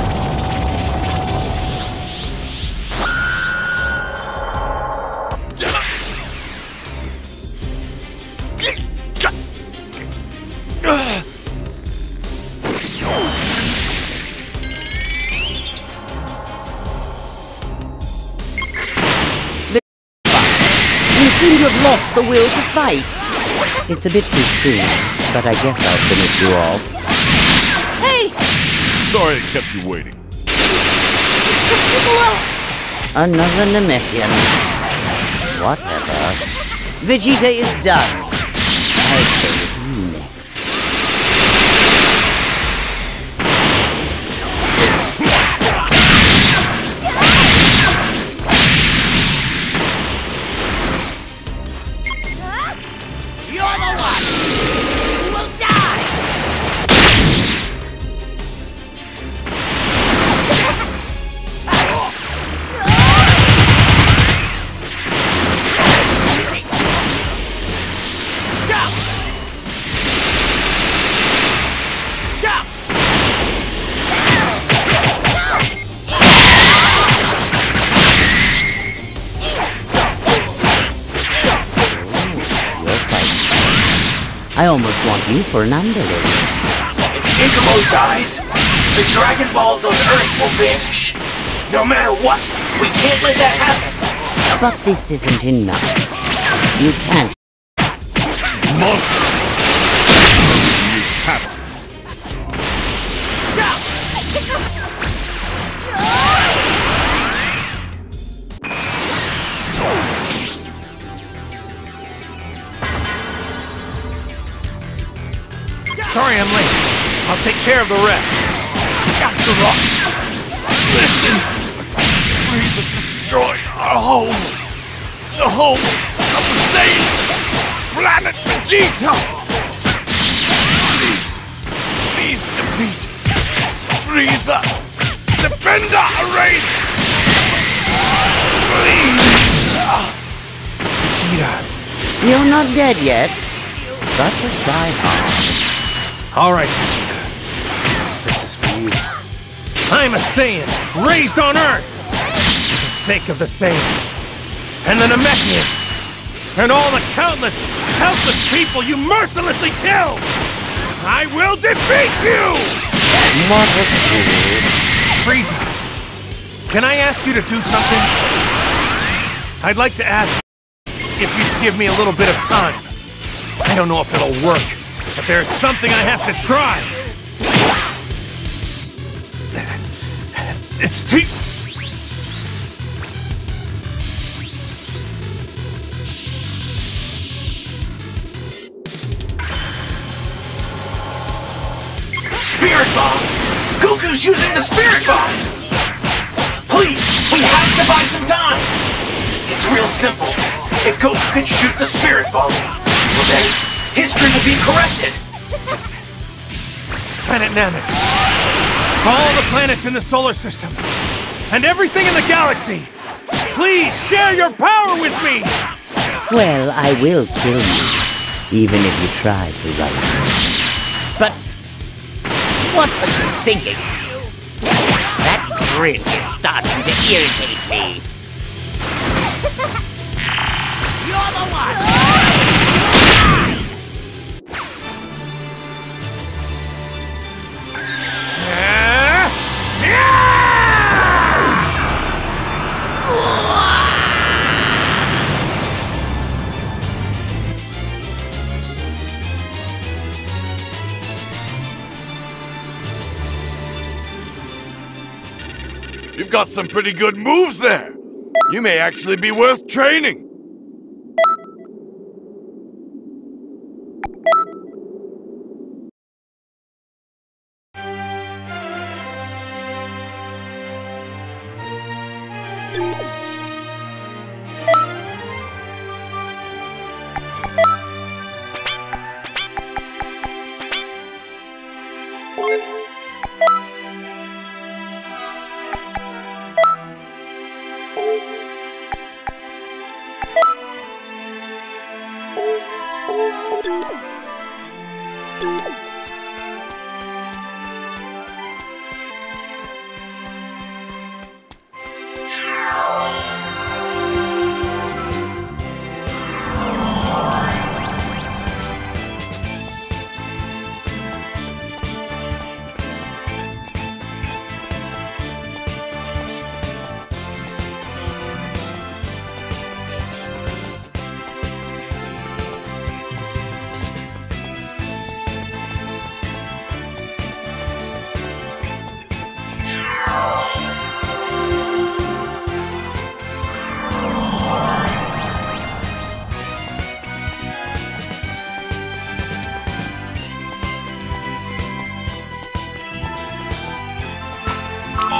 You seem to have lost the will to fight. It's a bit too soon, but I guess I'll finish you off. Hey! Sorry I kept you waiting. Another Namekian. Whatever. Vegeta is done. I'll play with you next. You're the one who will die! I almost want you for an underling. If Izumo dies, the Dragon Balls on Earth will vanish. No matter what, we can't let that happen. But this isn't enough. You can't. Monster! You have it. Sorry I'm late. I'll take care of the rest. Kakarot! Listen! Frieza destroyed our home! The home of the Saiyans! Planet Vegeta! Please defeat Frieza! Defend our race! Please! Vegeta. You're not dead yet. Such a diehard. All right, Vegeta. This is for you. I'm a Saiyan, raised on Earth! For the sake of the Saiyans, and the Namekians, and all the countless, helpless people you mercilessly killed! I will defeat you! What a fool. Frieza, can I ask you to do something? I'd like to ask if you'd give me a little bit of time. I don't know if it'll work, but there's something I have to try. Spirit Bomb! Goku's using the Spirit Bomb! Please, we have to buy some time! It's real simple. If Goku can shoot the Spirit Bomb, well then, history will be corrected! Planet Namek. All the planets in the solar system. And everything in the galaxy. Please share your power with me! Well, I will kill you, even if you try to run away. But what are you thinking? That grin is starting to irritate me. You're the one! You've got some pretty good moves there! You may actually be worth training!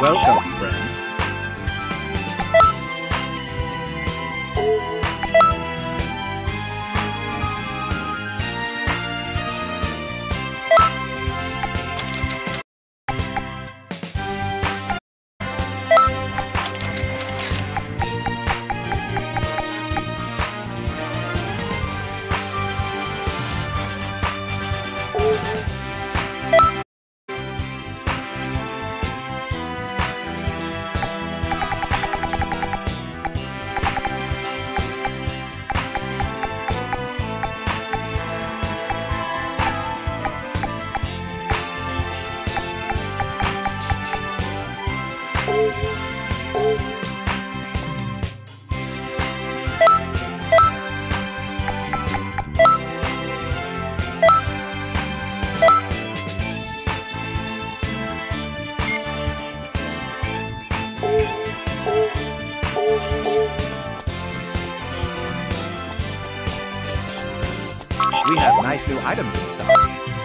Welcome, friend. We have nice new items in stock.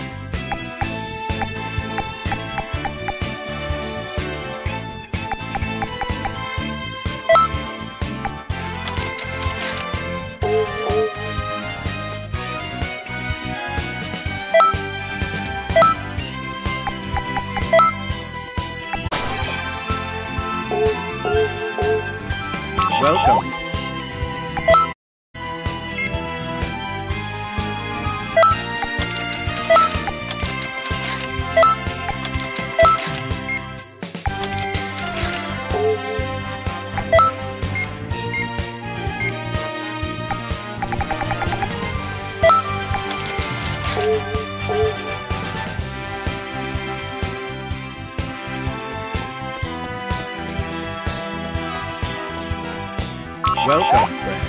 Welcome. Welcome, friend.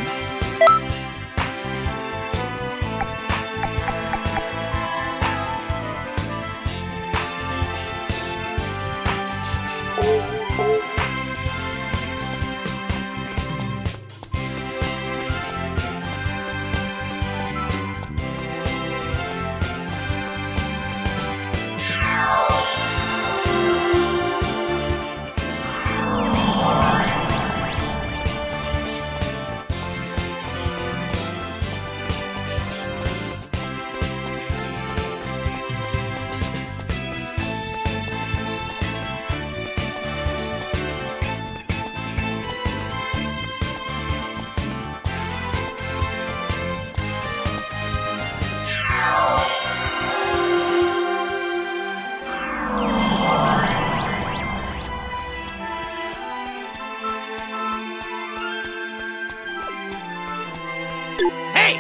Hey!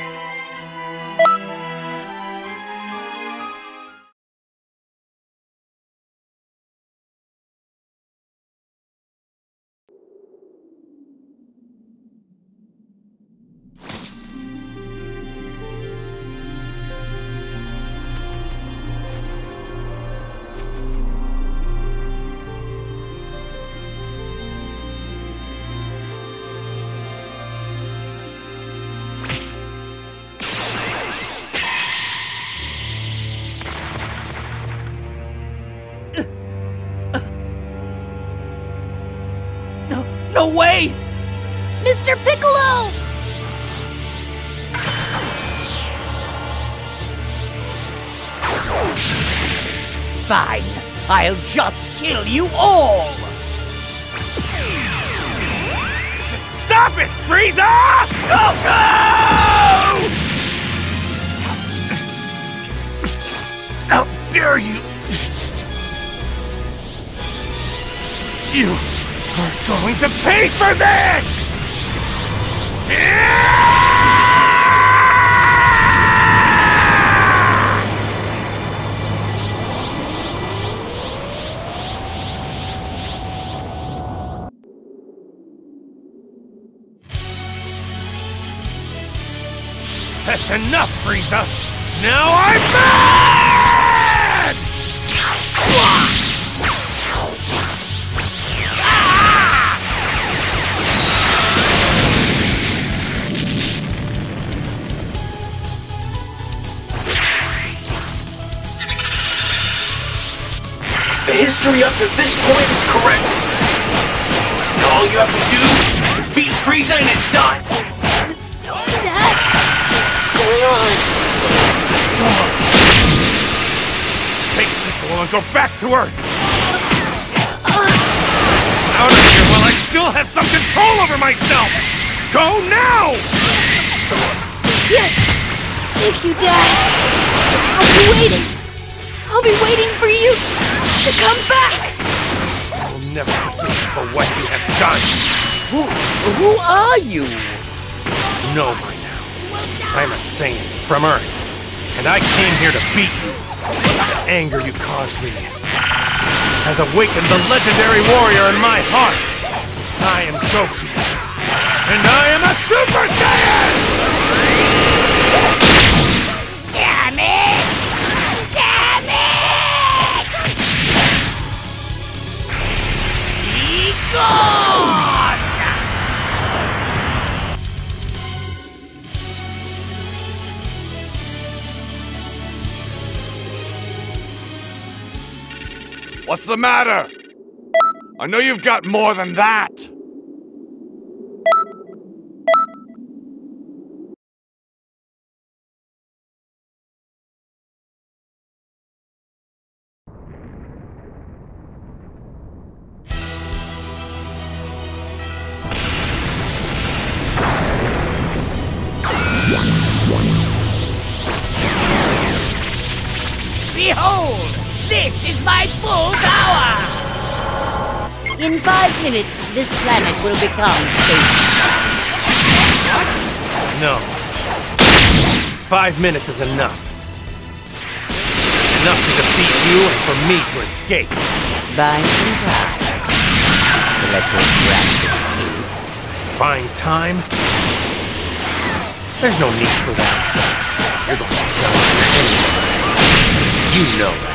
No way! Mr. Piccolo! Fine. I'll just kill you all! Stop it, Frieza! Goku! How dare you! You are going to pay for this! That's enough, Frieza! Now I'm mad! The history up to this point is correct. All you have to do is beat Frieza and it's done! Dad, what's going on? Take Piccolo and go back to Earth! Out of here while I still have some control over myself! Go now! Yes! Thank you, Dad! I'll be waiting! I'll be waiting for you to come back! I will never forgive you for what you have done! Who are you? You know by now. I'm a Saiyan from Earth, and I came here to beat you. The anger you caused me has awakened the legendary warrior in my heart. I am Goku, and I am a Super Saiyan! Damn it! Damn it! Be gone! What's the matter? I know you've got more than that! Behold! This is my full power! In 5 minutes, this planet will become stable. No. 5 minutes is enough. Enough to defeat you and for me to escape. Buying some time. To let your brats escape. Buying time? There's no need for that. You're going to die anyway. You know that.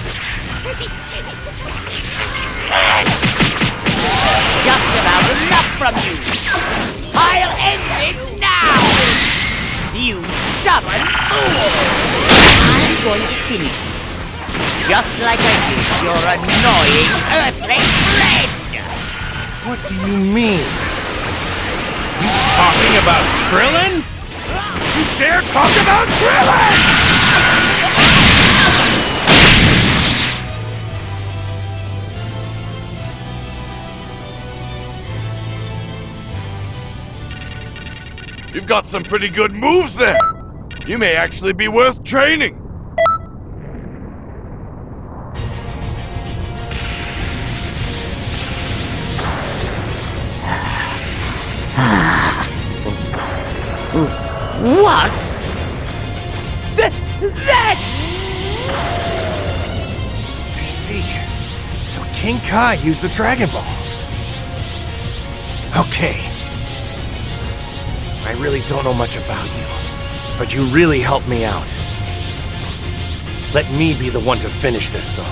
Just about enough from you! I'll end this now! You stubborn fool! I'm going to finish you. Just like I did your annoying Earthling friend! What do you mean? You talking about Krillin? Don't you dare talk about Krillin! You've got some pretty good moves there! You may actually be worth training! What? That's... I see. So King Kai used the Dragon Balls. Okay. I really don't know much about you, but you really helped me out. Let me be the one to finish this, though.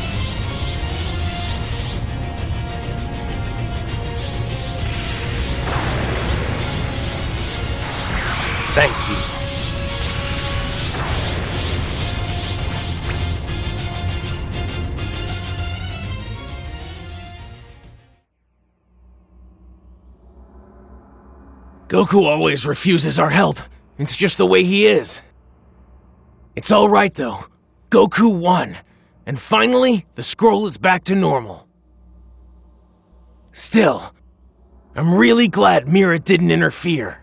Thank you. Goku always refuses our help. It's just the way he is. It's all right, though. Goku won. And finally, the scroll is back to normal. Still, I'm really glad Mira didn't interfere.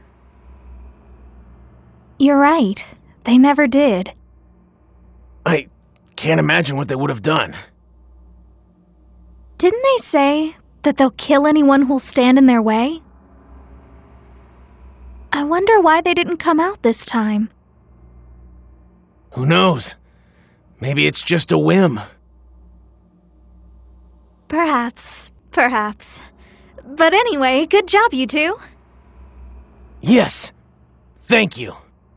You're right. They never did. I can't imagine what they would have done. Didn't they say that they'll kill anyone who'll stand in their way? I wonder why they didn't come out this time. Who knows? Maybe it's just a whim. Perhaps. But anyway, good job, you two. Yes. Thank you.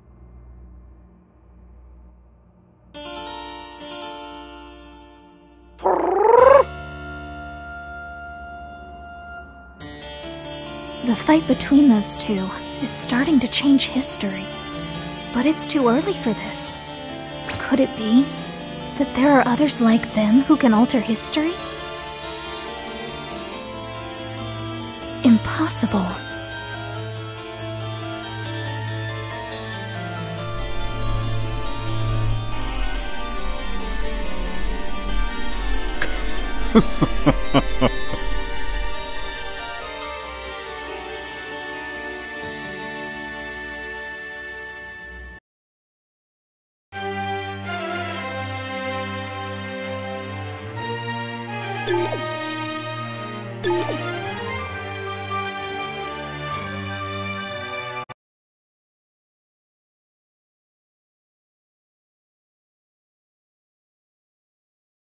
The fight between those two is starting to change history. But it's too early for this. Could it be that there are others like them who can alter history? impossible.